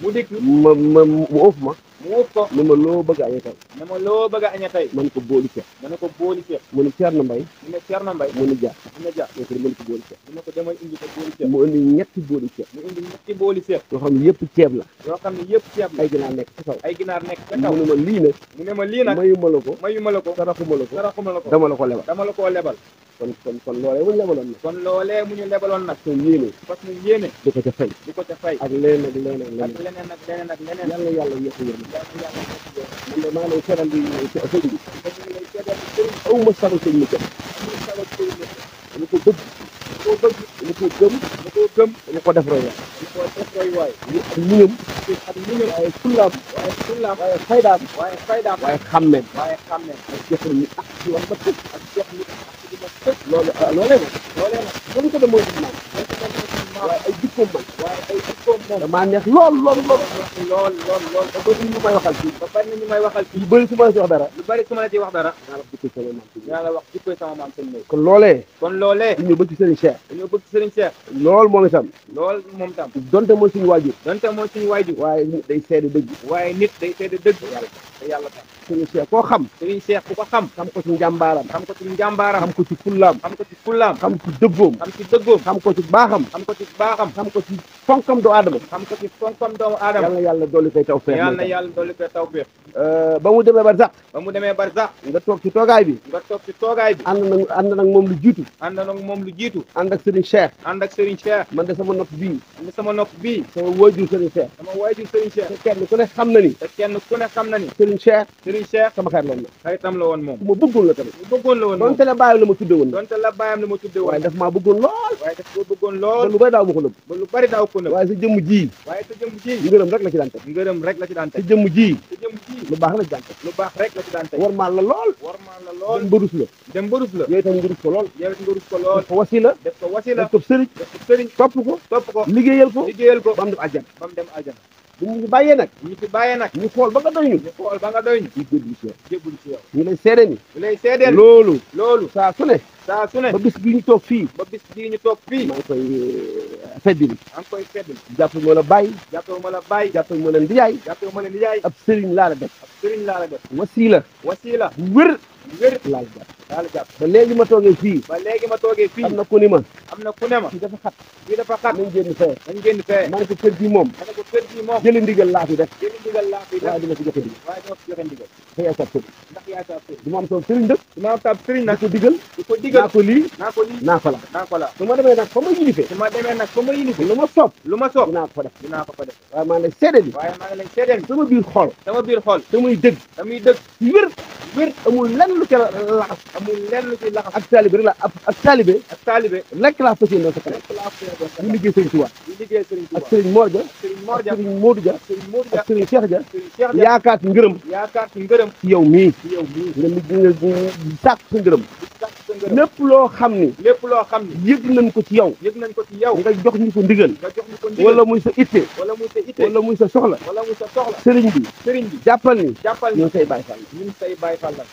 mu ëff ma mu wóof ko ni ma loo bëgg a añee tey ne ma loo bëgg a añee tey man ko booli ceeb ma ne ko booli ceeb mu ni Thierno Mbaye mu ne Thierno Mbaye mu ni jaar mu ne jaar mu ko mën ko booli ceeb mu ne ko demal indi ko booli ceeb mu indi ñetti booli ceeb mu indi ñetti booli ceeb yoo xam ne yëpp ceeb la yoo xam ne yëpp ceeb la ay ginaar nekk ci kaw ay ginaar nekk ca kaw mu ne ma lii nag mu ne ma lii nag mayuma la ko mayuma la ko saraxuma la ko saraxuma la ko dama la ko lebal dama la koo lebal kon loolee mu ñu lebaloon nag kon loolee mu ñu lebaloon nag parce que yéene parce que yéene di ko ca fay di ko ca fay ak leneen ak leneen ak leneen ak leneen ak leneen yàlla yàlla yëpp yéen yàlla man de maa lay seetal di sëñ bi dañu lay seedal sëriñ aw ma sago sëñ mi amul sago sëriñ dama ko bëgg koo bëgg dama ko gëm dama ko def roy di ko def roy waay ak muñam ak muñam waaye fullaam waaye faydaam waaye xàmmeem waaye xàmmeem ak jëfër mi ak ci wax ba tëj ak jox nit ak di ma tëj loolee nag nag ko de mooy suñu maam waaye ay jikkoom man waaye ay jikkoom moom damaa neex lool lool ba bëri ñu may waxal fii ba bëri ñu may waxal fii lu bëri su ma la ci wax dara lu bëri su ma la ci wax dara naa la wax jikkoy sama maam dinaa la wax jikkoy sama maam sëñ Mbaye kon loolee kon loolee ñu bëgg Serigne Cheikh dañoo bëgg Serigne Cheikh lool moom itam lool moom tam donte mooy suñu waajur donte mooy suñu waajur waaye nit day seede dëgg waaye nit day seede dëgg te yàlla tax Serigne Cheikh koo xam Serigne Cheikh ku ko xam xam ko ci njàmbaaram xam ko ci njàmbaaram xam ko ci fullaam xam ko ci fullaam xam ci dëggoom xam ci dëggoom xam ko ci baaxam xam ko ci baaxam xam ko ci fonkam doo aadama xam ko ci fonkam doomu aadama yàlla yàlla dolli koy taw feex yàlla na yàlla dolli koy taw feex ba mu demee ba sax ba mu demee ba sax nga toog ci toogaay bi nga toog ci toogaay bi ànd nag moom lu jiitu ànd nag moom lu jiitu ànd ak Serigne Cheikh ànd ak Serigne Cheikh man de sama nopp bii man de sama nopp bii sama waajur Serigne Cheikh sama waajur Serigne Cheikh te kenn ku ne xam na ni te kenn ku ne xam na ni Serigne Cheikh Serigne Cheikh sama xarit la woon xaritam la woon moom ku ma bëggoon la tamit mu bëggoon la woon moom donte la bàyyi la ma tudde woon donte la bàyyam la ma tudde woon waaye daf maa bëggoon lool waaye daf ko bëggoon ba lool lu bari daaw ma ko nëbb ba lu bari daaw ko nëbb waaye sa jëmm ji waaye sa jëmm ji ngërëm rek la ci daan teg ngërëm rek la ci daan sa teg jëmm ji sa jëmm ji lu baax la ci daan teg lu baax rek la ci daan teg warmaal la lool warmaal la lool dem barus la dem barus la yooyu tam nga rus ko lool yow it nga rus ko lool def ko wasila def ko wasila def ko sëriñ def ko sëriñ topp ko liggéeyal ko ba mu def àjjana ba mu dem àjjana bu ñu bàyyee nag ñu ci bàyyee nag ñu xool ba nga doy ñu ñu xool ba nga doy ñu ñu jébbalu ci yow jébbalu ci yow ñu lay seede ni ñu lay seedeel loolu saa su ne ba bis bi ñu toog fii ba bis bii ñu toog fii maa ngi koy feddili maa ngi koy feddili jàpp moo la bàyyi jàppewu ma la bàyyi jàpp moo la ndiyaay jàppewu ma la nijaay ab sëriñ laa la def ab sëriñ laa la def wasiila wasiila wér wér laa la jàpp laa la jàpp ba léegi ma toogee fii ba léegi ma toogee fii am na ku ni ma am na ku ne ma fii dafa xat fii dafa xat nañ génn fee nañ génn fee ma ne ko kër gi moom ma ne ko kër gi moom jëli ndigal laa fi def jëli ndigal laa fi def waaye dina fi joxe ndigal waaye dina fi joxe ndigal te yaay sab sëriñ ndax yaay sa sëriñ du ma am sama sëriñ dëkk du ma am sa sëriñ nag di ko digal di ko digal naa ko lii naa ko lii naa ko la naa ko la su ma demee nag fa ma yilifee su ma demee nag fa ma yilifi lu ma soob lu ma soob dinaa ko fa def dinaa ko fa def waaye maa ngi lay seede bi waaye maa ngi lay seedeel sama biir xol sama biir xol samay dëgg damuy dëgg wér wér amul lenn lu ca laxas amul lenn lu ci laxas ak taalibe rek la ak taalibe ak taalibe lekk laa fas yéene sa kanam ñu liggéey sëriñ Tuubaa di liggéey sëriñ ak Tuubaa sëriñ Mor Dia sëriñ Mor Dia ak sëriñ Modou Dia sëriñ Modou Dia ak sëriñ Cheikh Dia sëriñ Cheikh Dia yaakaar ci ngërëm yaakaar ci ngërëm ci yow mii ci yow mii nga sàkk sa ngërëm di sàkk sa ngërëm lépp loo xam ni lépp loo xam ne yëg nañ ko ci yow yëg nañ ko ci yow nga jox ñu ko ndigal nga jox ñu ko ndigal wala muy sa itte wala muy sa itte wala muy sa soxla wala muy sa soxla sëriñ bi sëriñ bi jàppal ni jàppal ñu ngi say bàyyi fàll ñun say bàyyi fàll la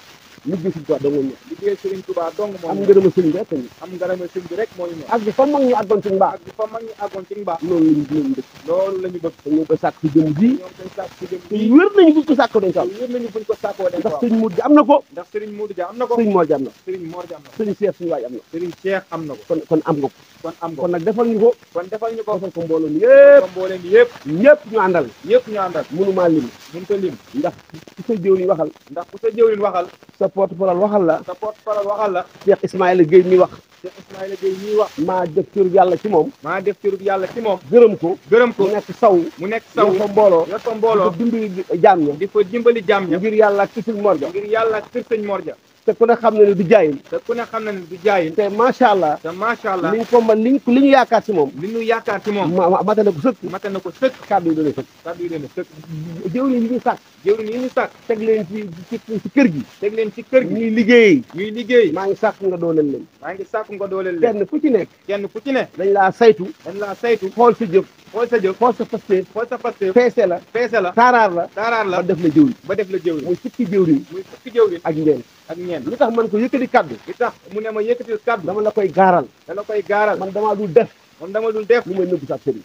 liggéey Sëriñ Tuubaa dong ñu liggéey Sëriñ Tuubaa dong moo am ngërëma sëriñ bi rek am ngërëma sëriñ bi rek moo ñu ak fa mag ñu àggoon ci mbaax ak fa mag ñu àggoon ci mbaax loolu lañu dëkk loolu la ñu bëgg te ñu koy sàkk ci jëm ji ñoom koy sàkk ci jëm te ji wér nañu buñ ko sàkkoo dañ ko am wér nañu buñ ko sàkkoo dañ ko ndax am sëriñ Modou Dia am na ko ndax Sëriñ Modou Dia am na ko sëriñ Mor Dia am na Sëriñ Mor Dia am na sëriñ Cheikh suñu waay am na Sëriñ Cheikh am na ko kon am nga ko kon am nga kon nag defal ñu ko kon defal ñu ko defal ko mbooloo mi yëpp mbooleem yëpp ñëpp ñu àndal ñëpp ñu àndal mënumaa lim mun ko lim ndax ku sa jëwriñ waxal ndax ku sa jëwriñ waxal sa porte-parole waxal la sa porte-parole waxal la Cheikh Ismaïla Gueye mi wax Cheikh Ismaïla Gueye ñuy wax maa def cërub yàlla ci moom maa def cërub yàlla ci moom gërëm ko mu nekk saw mu nekk saw yor fa mbooloo yor fa mbooloo di ko dimbali jaam ña di ko dimbali jaam ña ngir yàlla ak Sëriñ Mor Dia ngir yàlla ak Sëriñ Mor Dia te ku ne xam na ne du jaayin te ku ne xam na ne du jaayin te macha allah te macha allah liñ ko man li ñu yaakaar ci moom li ñu yaakaar ci moom mate na ko sëkk mate na ko sëkk kàddu yi dana sëkk kàddu yi dana sëkk jëwriñ yi ñu sàkk jëwriñ yi ñu sàkk teg leen ci kër gi teg leen ci kër gi ñuy liggéey ñuy liggéey maa ngi sàkk nga dooleel leen maa ngi sàkk nga dooleel leen kenn ku ci nekk kenn ku ci ne dañ laa saytu xool sa jëf xool sa jëf xool sa pasteef xool sa pasteef peese la taaraar la ba def la jëwriñ ba def la jëwriñ muy fukki jëwriñ ak ñeent ak ñeent lu tax man ko yëkkati kaddu li tax mu ne ma yëkkati kaddu dama la koy gaaral man dama dul def lu may nëbb sa sëriñ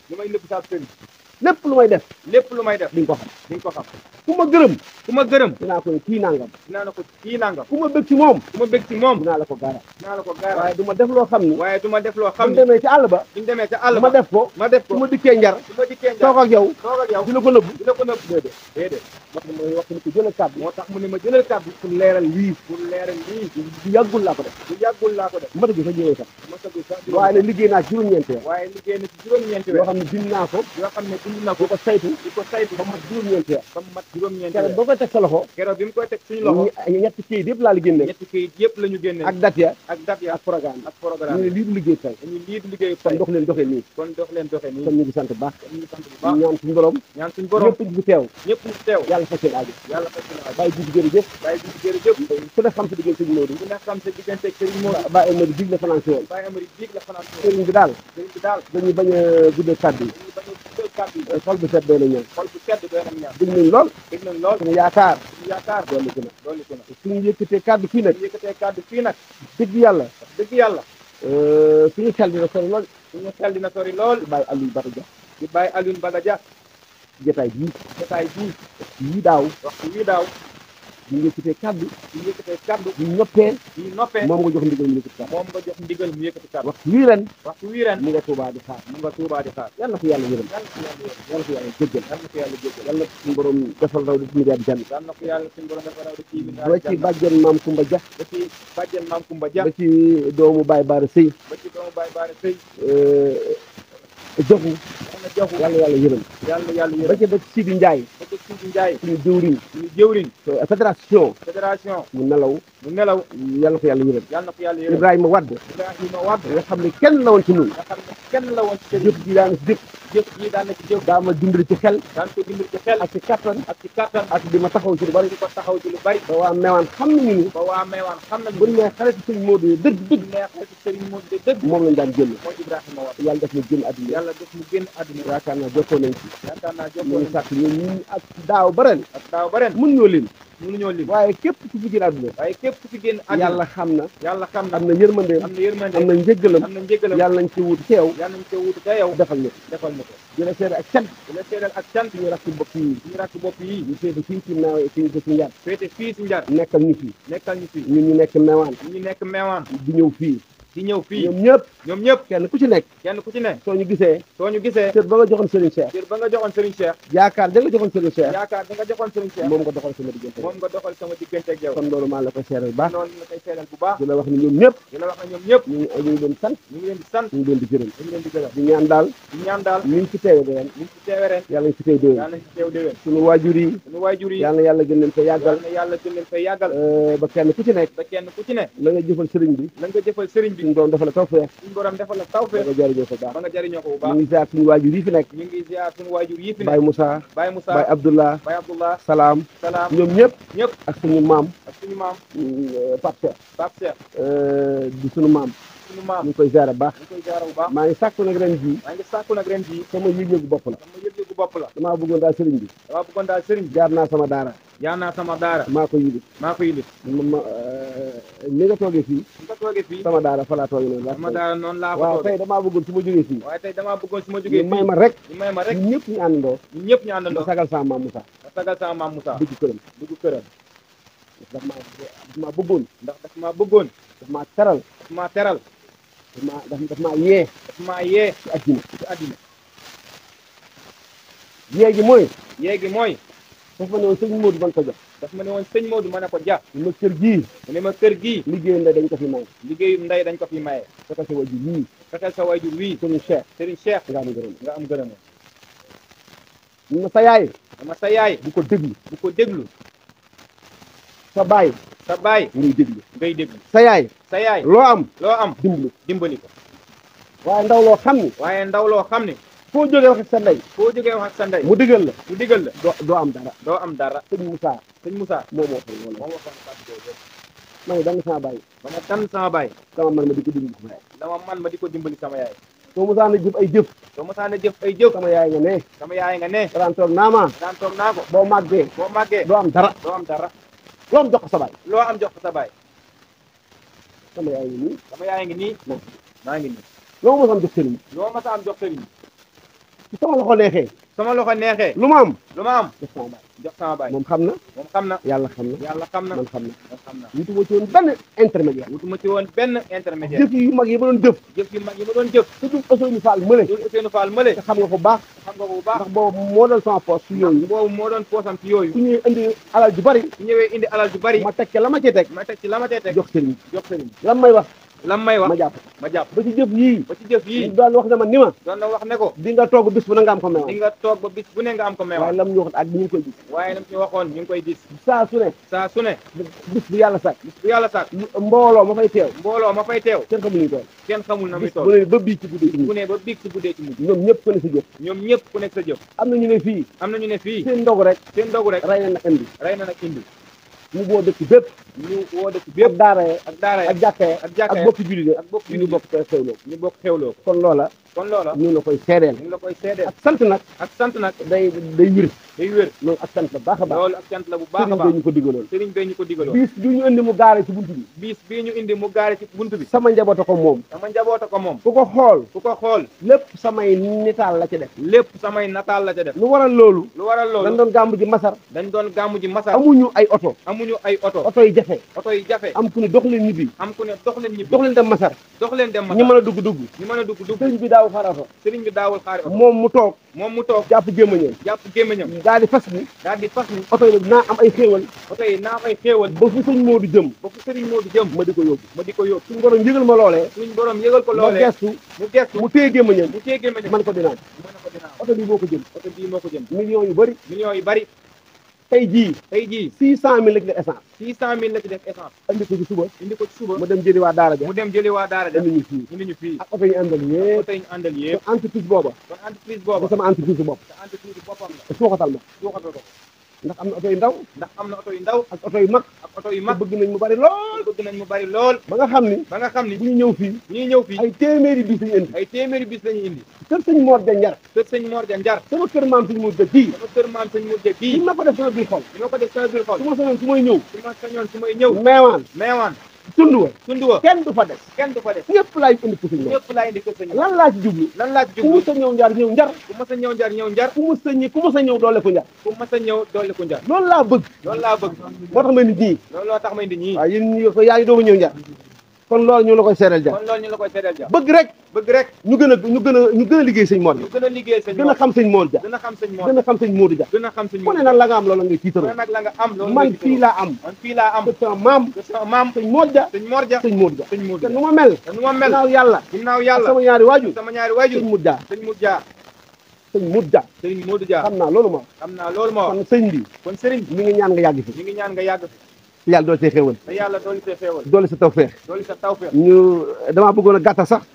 lépp lu may def di nga ko xam di nga ko xam ku ma gërëm dinaa ko kii nangam dinaa la ko kii nangam ku ma bëgg ci moom dinaa la ko gaaral waaye du ma def loo xam ni bu ñu demee ci àll ba ma def ko su ma dikkee njar toog ak yow di la ko nëbb déedéet moo tax mu wax ni ko jëlal kàddu moo tax mu ne ma jëlal kàddu pour leeral lii du yàggul laa ko def mata gi sa ñëwee sax waaye ne liggéey naa ci juróom-ñeenti weer yoo xam ne bind naa ko di ko saytu ba mat juróom-ñeenti weer keroog boo koy teg sa loxo keroog bi mu koy teg suñu loxo ñetti kayit yëpp laa la génne la ñu génne ak date ya ak programme ñu ne lii du liggéey tey kon dox leen doxee nii kon ñu ngi sant bu baax ñaan suñu borom ñëpp ñu fi teew yàlla faj seen aajo bàyyi jiitu jërëjëf ku ne xam sa diggante sëriñ Modou bàyyi Amady biig la fanaan si woon sëriñ bi daal dañuy bañ a guddee kàddu yi xol bu sedd doon na ñaan dégg nañ lool suñu yaakaar doole gën a suñu yëkkatee kàddu fii nag dëgg yàlla suñu xel dina sori lool di bàyyi Alioune Bada Dia jotaay bii yii daaw ñu yëkkatee kaddu ñu noppee moom nga jox ndigal mu yëkkati kaddu waxtu wii ren mu nga Tuubaa di xaar yal na ko yàlla yërëm yal na ko yàlla jéggal yal na ko suñu borom defal raw di miliyaat jann ba ci bàjjen maam Kumba Dia ba ci doomu Baye Baara Sëy joxu yàlla yërëm ba ci ba Sidi Ndiaye suñu jëwriñ fédération mu nelaw yàlla na ko yàlla yërëm Ibrahima Wade nga xam ne kenn la woon ci ñun jëf ji daana ci jëf daa ma dimbali ci xel ak ci kattan ak di ma taxaw ci lu bari ba waa Meewaan xam nañu ni bu ñu nee xale ci sëriñ Modou dëgg moom lañ daan génn yàlla def na génn àdduna yaakaar naa jokkoo nañ ci ñu ngi sàkk ñun ñun ak daaw ba ren mënuñoo lim waaye képp ku fi génn àdduna yàlla xam na am na yërmandeem am na njëggalam yàlla nañ ci wut teew defal ñu di la seedal ak cant ñu rakk bopp yi ñu féete fii ci naaw fii ci njar nekkal ñu fii ñun ñu nekk Meewaan di ñëw fii ñoom ñëpp kenn ku ci nekk soo ñu gisee cër ba nga joxoon Serigne Cheikh yaakaar da nga joxoon Serigne Cheikh moom nga doxal sama diggante ak yow kon loolu maa la koy seeral bu baax di la wax ni ñoom ñëpp ñu ngi leen sant ñu ngi leen di gërëm di ñaan daal ñu ngi ci teewe ren yàlla ñu ci teew déwén suñu waajur yi yàlla yàlla gën leen fa yàggal ba kenn ku ci nekk la nga jëfal sëriñ bi suñu doom defal la tawfeex ba nga jëriñoo ko bu baax ñu ngi ziar suñu waajur yi fi nekk Baye Moussa Baye Abdullah Salaam ñoom ñëpp ak suñu maam Pape Cheikh di suñu maam ñu ngi koy ziar bu baax maa ngi sàkku nag ren ji sama yëg-yëgu bopp la bopp la damaa bëggoon daal sëriñ bi damaa bëggoon daal sëriñ bi jaar naa sama daara jaar naa sama daara maa ko yilif ni nga toogee fii sama daara fa laa toogee noonu sama daara noonu laa waaw tey damaa bëggoon su ma jógee fii waaye tey damaa bëggoon su ma jógee fii may ma rek ñun ñëpp ñu àndandoo ma sagal sama maam Moussa dugg këram daf maa bëggoon daf maa bëggoon daf maa teral daf maa yee ci àddina yee gi mooy daf ma ne woon sëñ Modou ban ko jox daf ma ne woon sëñ Modou ma ne ko ja ma kër gii mu ne ma kër gii liggéeyu ndey dañ ko fi maye liggéeyu ndey dañ ko fi maye fexeel sa wajur wii fexeel sa wajur wii Serigne Cheikh nga am gërëm ñu ma sa yaay dama sa yaay bu ko déglu sa baay ngay déglu sa yaay loo am dimbali ko waaye ndaw loo xam ni foo jógee wax ak sa ndey mu digal la doo am dara sëñ Moussa moom moo xam loolu ma ne dann sama baay dama man ma di ko dimbali sama yaay soo Moussa na jëf ay jëf sama yaay nga ne daan toog naa ko boo màggee doo am dara loo am jox ko sa baay sama yaay ngi nii maa ngi nii loo ma am jox sëriñ sama loxo neexee lu ma am jox sama baay moom xam na yàlla xam na man xam na wutuma ci woon benn intermédiaire jëf yu mag yi ma doon jëf te du Ousseynou Fall mële te xam nga ko baax ndax boobu moo doon sama poos ci yooyu su ñëwee indi alal ju bari ma teg ci la ma cee teg jox sëriñ lan may wax ma jàpp ba ci jëf yii doon wax ne ma ni ma doon na wax ne ko di nga toog bis bu ne nga am ko meewal di nga toog ba bis bu ne nga am ko meewal waaye lam ñu waxoon ak ñu ngi koy gis waaye lam ñu waxoon ñu ngi koy gis saa su ne bis bu yàlla sàkk mbooloo ma fay teew kenn xamul na muy toll bu ne ba biig ci guddee ci mujj ñoom ñëpp ku nekk sa jëf am na ñu ne fii seen ndogu rek rey na nag indi ñu woo dëkk bépp daara ak jàkka ak bokki jullit ñu bokk xewloo kon loola ñu la koy seedeel ak sant nag day wér loolu ak sant la baax a baax loolu ak sant la bu baax a baax sëriñ bee ñu ko digaloon bis bi ñu indi mu gaare ci buntu bi sama njaboota ko moom ku ko xool lépp samay nataal la ci def lu waral loolu dañ doon gàmmu ji masar amuñu ay oto yi jafe am ku ne dox leen ñibbi dox leen dem masar ñu mën a dugg sëriñ bi daawul xaar oto moom mu toog jàpp gémmañam daal di fas ni oto yi naa am ay xéewal ba fu sëñ Modou jëm ma di ko yóbbu suñu borom yëgal ma loolee ma gestu mu téye gémmañam man ko dinaan oto bii moo ko jëm millions yu bari tey jii 600 000 la ci def essence indi ko ci suba mu dem jëli waa daara ja indi ñu fii ak oto yi àndal yëpp entreprise booba da sama entreprise bopp suuxatal ma ndax am na oto yu ndaw ak oto yu mag bëgg nañ mu bari lool ba nga xam ni bu ñu ñëw fii ay téeméeri bis lañu indi kër sëñ Mor Ja Njar sama kër maam sëñ Mor Ja bii ma ko def sama biir xol su ma sañoon su may ñëw meewaan tund wa kenn du fa des ñëpp laay indi ko sëñ Mor lan laa ci jublu ku mu sa ñëw njar ñëw njar ku mu sa ñëw doole ko njar loolu laa bëgg moo tax ma indi ñii waaw yéen ñi ko yaa ngi doog a ñëw njar kon loolu ñu la koy seedeel ja bëgg rek ñu gën a liggéey sëñ Mor Ja gën a xam sëñ Mor Ja gën a xam sëñ Modou Ja ku ne nag la nga am loolu ngay tiitaroo man fii laa am te sama maam sëñ Mor Ja sëñ Modou Ja te nu ma mel ginnaaw yàlla sama ñaari waajur sëñ Modou Ja xam naa loolu ma kon sëriñ bi mi ngi ñaan nga yàgg fi yàlla dool see xéewal doole sa tawfeex ñu damaa bëggoon a gàttal sax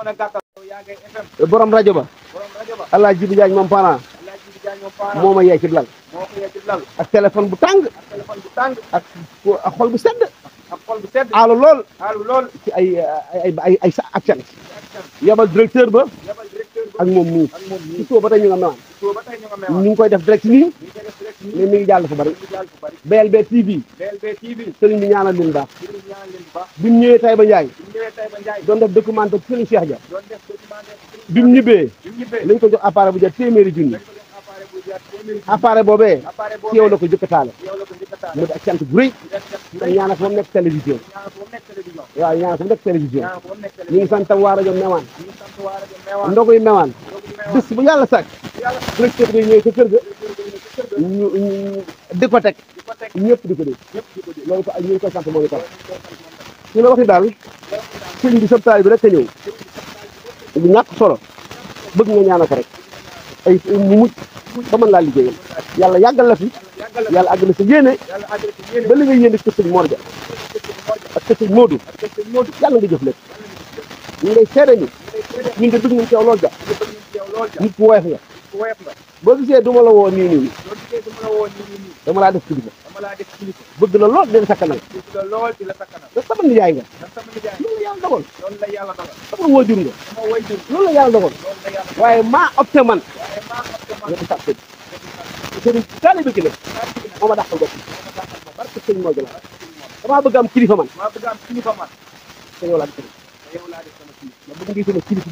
borom rajo ba Alaaji Jibi Jaañ moom parent moo ma yee ci lal ak téléphone bu tàng ak xol bu sedd aalu lool ci ay ak cant yabal directeur ba ak moom mii ci suba ba tey ñu nga ñu ngi koy def direct nii mais mi ngi jàll fu bari BLB TV sëriñ bi ñaanal leen baax bi mu ñëwee Taïba Ndiaye doon def documentaire sëriñ Cheikh Dia bi mu ñibbee lañ ko jox appareil bu jar téeméeri junni appareil boobee ci yow la ko jëkk taale mu di ak cant bu rëy te ñaanal ko moom nekk télévision waaw ñaanal ko mu nekk télévision ñu ngi sant waa rajo Mewane ndoguy Mewane bis bu yàlla sàkk directeur bi ñëw ca kër ga ñu di ko teg ñëpp di ko dégg loolu ko ñu ngi koy sant moom itam ñu la waxi daal sëñ bi sabtaay bi rek a ñëw bu ñàkk solo bëgg nga ñaanal ko rek ay mu mucc ba mën laa liggéeyal yàlla yàggal la fi yàlla àgg na sa yéene ba li nga yéene kër sëñ Mor Dia ak kër sëñ Modou yàlla nga jëf lépp ñu ngay seede ni ñun de bëgg nañ ci yow lool ja nit ku woyof nga boo gisee duma la woo nii dama laa def kilifa bëgg la lool di la sakkanal da sama nijaay nga loolu la yàlla dogal sama waajur nga loolu la yàlla dogal waaye maa opté man nga di sàpp sëriñ taalibe gi nag moo ma dàqal bopp barke sëñ Mor Dia la damaa bëgg am kilifa man te yow laa def ma bëgg ngi sama kilifa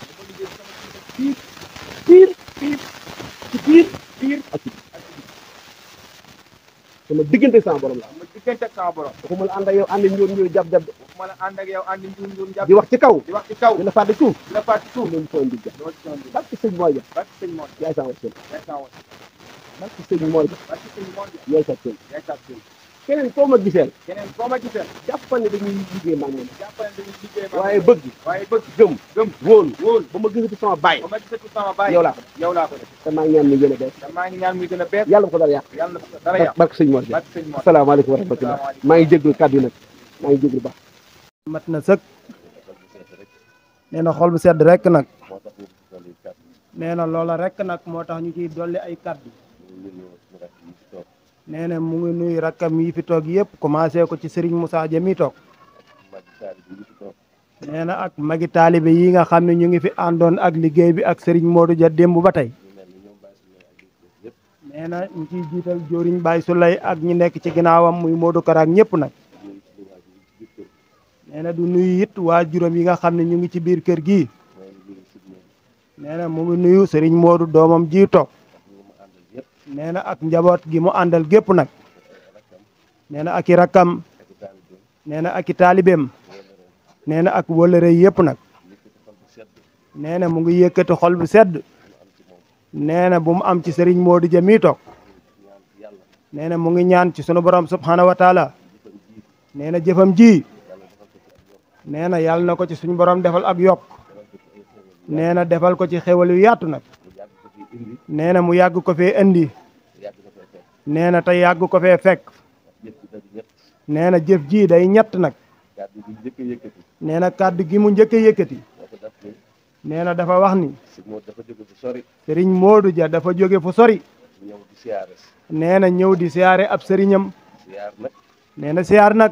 biir ci biir ak ci sama diggante sama borom la waxuma la ànd ak yow ànd njóor jab di wax ci kaw di la fàtte suuf loolu foo indi ja barke sëñ Mor Dia yaay sama wàcceel barke sëñ Mor Dia yaay sa wàcceel keneen koo ma giseel jàppal ne dañuy liggéey maag moom waaye bëgg gëm wóolu ba ma gisatu sama baay yow laa ko def te maa ngi ñaan muy gën a bees yàlla bu ko dara yàq barke sëñ Mor Dia asalaamaaleykum wa rahmatullah maa ngi jéglu kàddu yi nag maa ngi jéglu baax mat na sëkk nee na xol bu sedd rek nag nee na loola rek nag moo tax ñu ciy dolli ay kàddu nee na mu ngi nuyu rakkam yi fi toog yëpp commencé ko ci Serigne Moussa Dia mi toog nee na ak magi taalibe yi nga xam ne ñu ngi fi àndoon ak liggéey bi ak Serigne Modou Dia démb ba tey nee na ñu ciy jiital Joriñ Baye Souley ak ñi nekk ci ginnaawam muy Modou Kara ak ñëpp nag nee na du nuyu it waa juróom yi nga xam ne ñu ngi ci biir kër gi nee na mu ngi nuyu Serigne Modou doomam ji toog nee na ak njaboot gi mu àndal gépp nag nee na ak i rakkam nee na ak i taalibeem nee na ak wëlëre yëpp nag nee na mu ngi yëkkati xol bu sedd nee na bu mu am ci Serigne Modou Dia mi toog nee na mu ngi ñaan ci sunu borom subhanahu wa taala nee na jëfam ji nee na yàlla na ko ci suñu borom defal ak yokk nee na defal ko ci xéwal yu yaatu nag nee na mu yàgg ko fee indi nee na te yàgg ko fee fekk nee na jëf ji day ñett nag nee na kàddu gi mu njëkk a yëkkati nee na dafa wax ni Serigne Modou Dia dafa jóge fu sori nee na ñëw di siyaare ab sëriñam nee na siyaar nag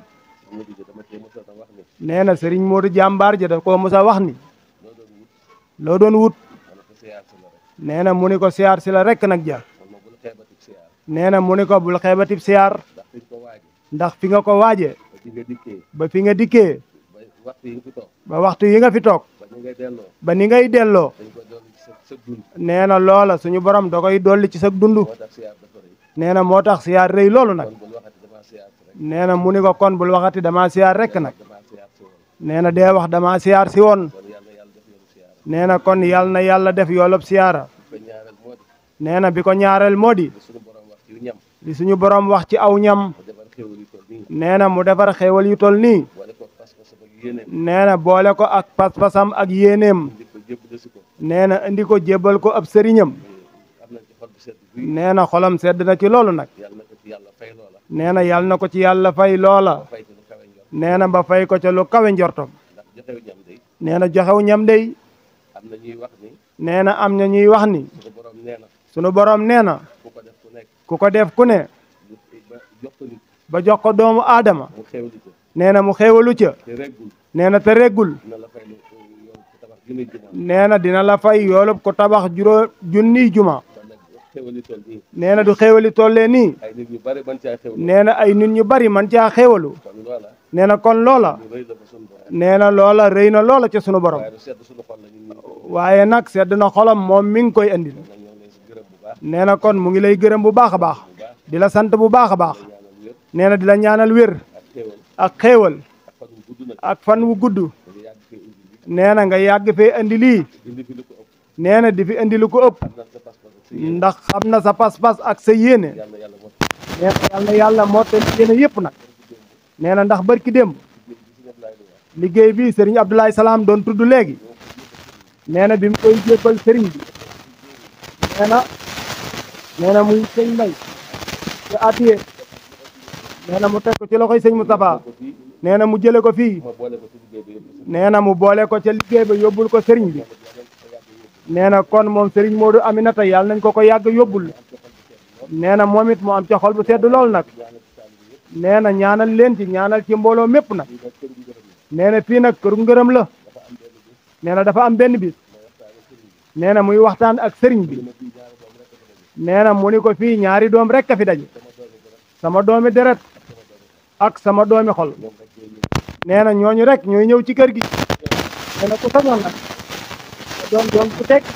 nee na Serigne Modou jàmbaar ja daf ko mos a wax ni loo doon wut nee na mu ni ko siyaar si la rek nag ja nee na mu ni ko bul xeebatib siyaar ndax fi nga ko waaje ba fi nga dikkee ba waxtu yi nga fi toog ba ni ngay delloo nee na loola suñu borom da koy dolli ci sa dund nee na moo tax siyaar rëy loolu nag nee na mu ni ko kon bul waxati dama siyaar rek nag nee na dee wax dama siyaar si woon nee na kon yal na yàlla def yoolub siyaara nee na bi ko ñaareel moo di li suñu borom wax ci aw ñam nee na mu defar xéewal yu tol nii nee na boole ko ak pas-pasam ak yéeneem nee na indi ko jébbal ko ab sëriñam nee na xolam sedd na ci loolu nag nee na yal na ko ci yàlla fay loola nee na ba fay ko ca lu kawe njortom nee na joxew ñam dey nee na am na ñuy wax ni sunu borom nee na ku ko def ku ne ba jox ko doomu aadama nee na mu xéewalu ca nee na te reggul nee na dina la fay yoolub ko tabax junniy juma nee na du xéewali tollee nii nee na ay nit ñu bari man caa xéewalu nee na kon loola nee na loola rëy na loola ca sunu borom waaye nag sedd na xolam moom mi ngi koy andil nee na kon mu ngi lay gërëm bu baax a baax di la sant bu baax a baax nee na di la ñaanal wér ak xéewal ak fan wu gudd nee na nga yàgg fee andi lii nee na di fi andi lu ko ëpp ndax xam na sa pas-pas ak sa yéene nee na yal na yàlla mottali yéene yëpp nag nee na ndax barki démb liggéey bi Serigne Abdoulaye Salam doon tudd léegi nee na bi mu koy jébbal Serigne bi nee na muy sëñ Mbay te attiye nee na mu teg ko ci loxoy sëñ Moustapha nee na mu jële ko fii nee na mu boole ko ca liggéey ba yóbbul ko Serigne bi nee na kon moom Serigne Modou Aminata yàlla nañ ko yàgg yóbbul nee na moom it mu am ca xol bu sedd lool nag nee na ñaanal leen ci ñaanal ci mbooloo mépp nag nee na fii nag këru ngërëm la nee na dafa am benn bis nee na muy waxtaan ak sëriñ bi nee na mu ni ko fii ñaari doom rek a fi daje sama doomi deret ak sama doomi xol nee na ñooñu rek ñooy ñëw ci kër gi nee na ku sañoon nag doon ku teg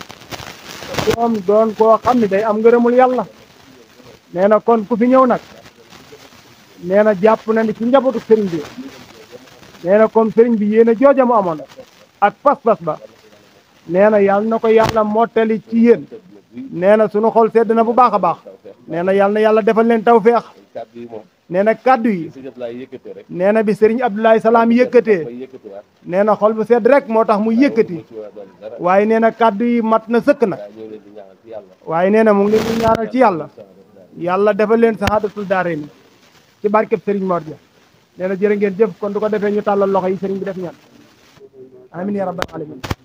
doon koo xam ne day am ngërëmul yàlla nee na kon ku fi ñëw nag nee na jàpp na ni ci njabootu sëriñ bi nee na comme sëriñ bi yéen a jooja mu amoon ak pas-pas ba nee na yàlla na ko yàlla mottali ci yéen nee na sunu xol sedd na bu baax a baax nee na yàlla na yàlla defal leen tawfeex nee na kaddu yi nee na bi Serigne Abdoulaye Salam yëkkatee nee na xol bu sedd rek moo tax mu yëkkati waaye nee na kaddu yi mat na sëkk nag waaye nee na mu ngi leen di ñaanal ci yàlla yàlla defal leen saxaadatul daarayni ci barkeb Serigne Mor Dia nee na jërë ngeen jëf kon du ko defee ñu tàllal loxo yi Serigne bi def ñaan amin ya rabbal alamin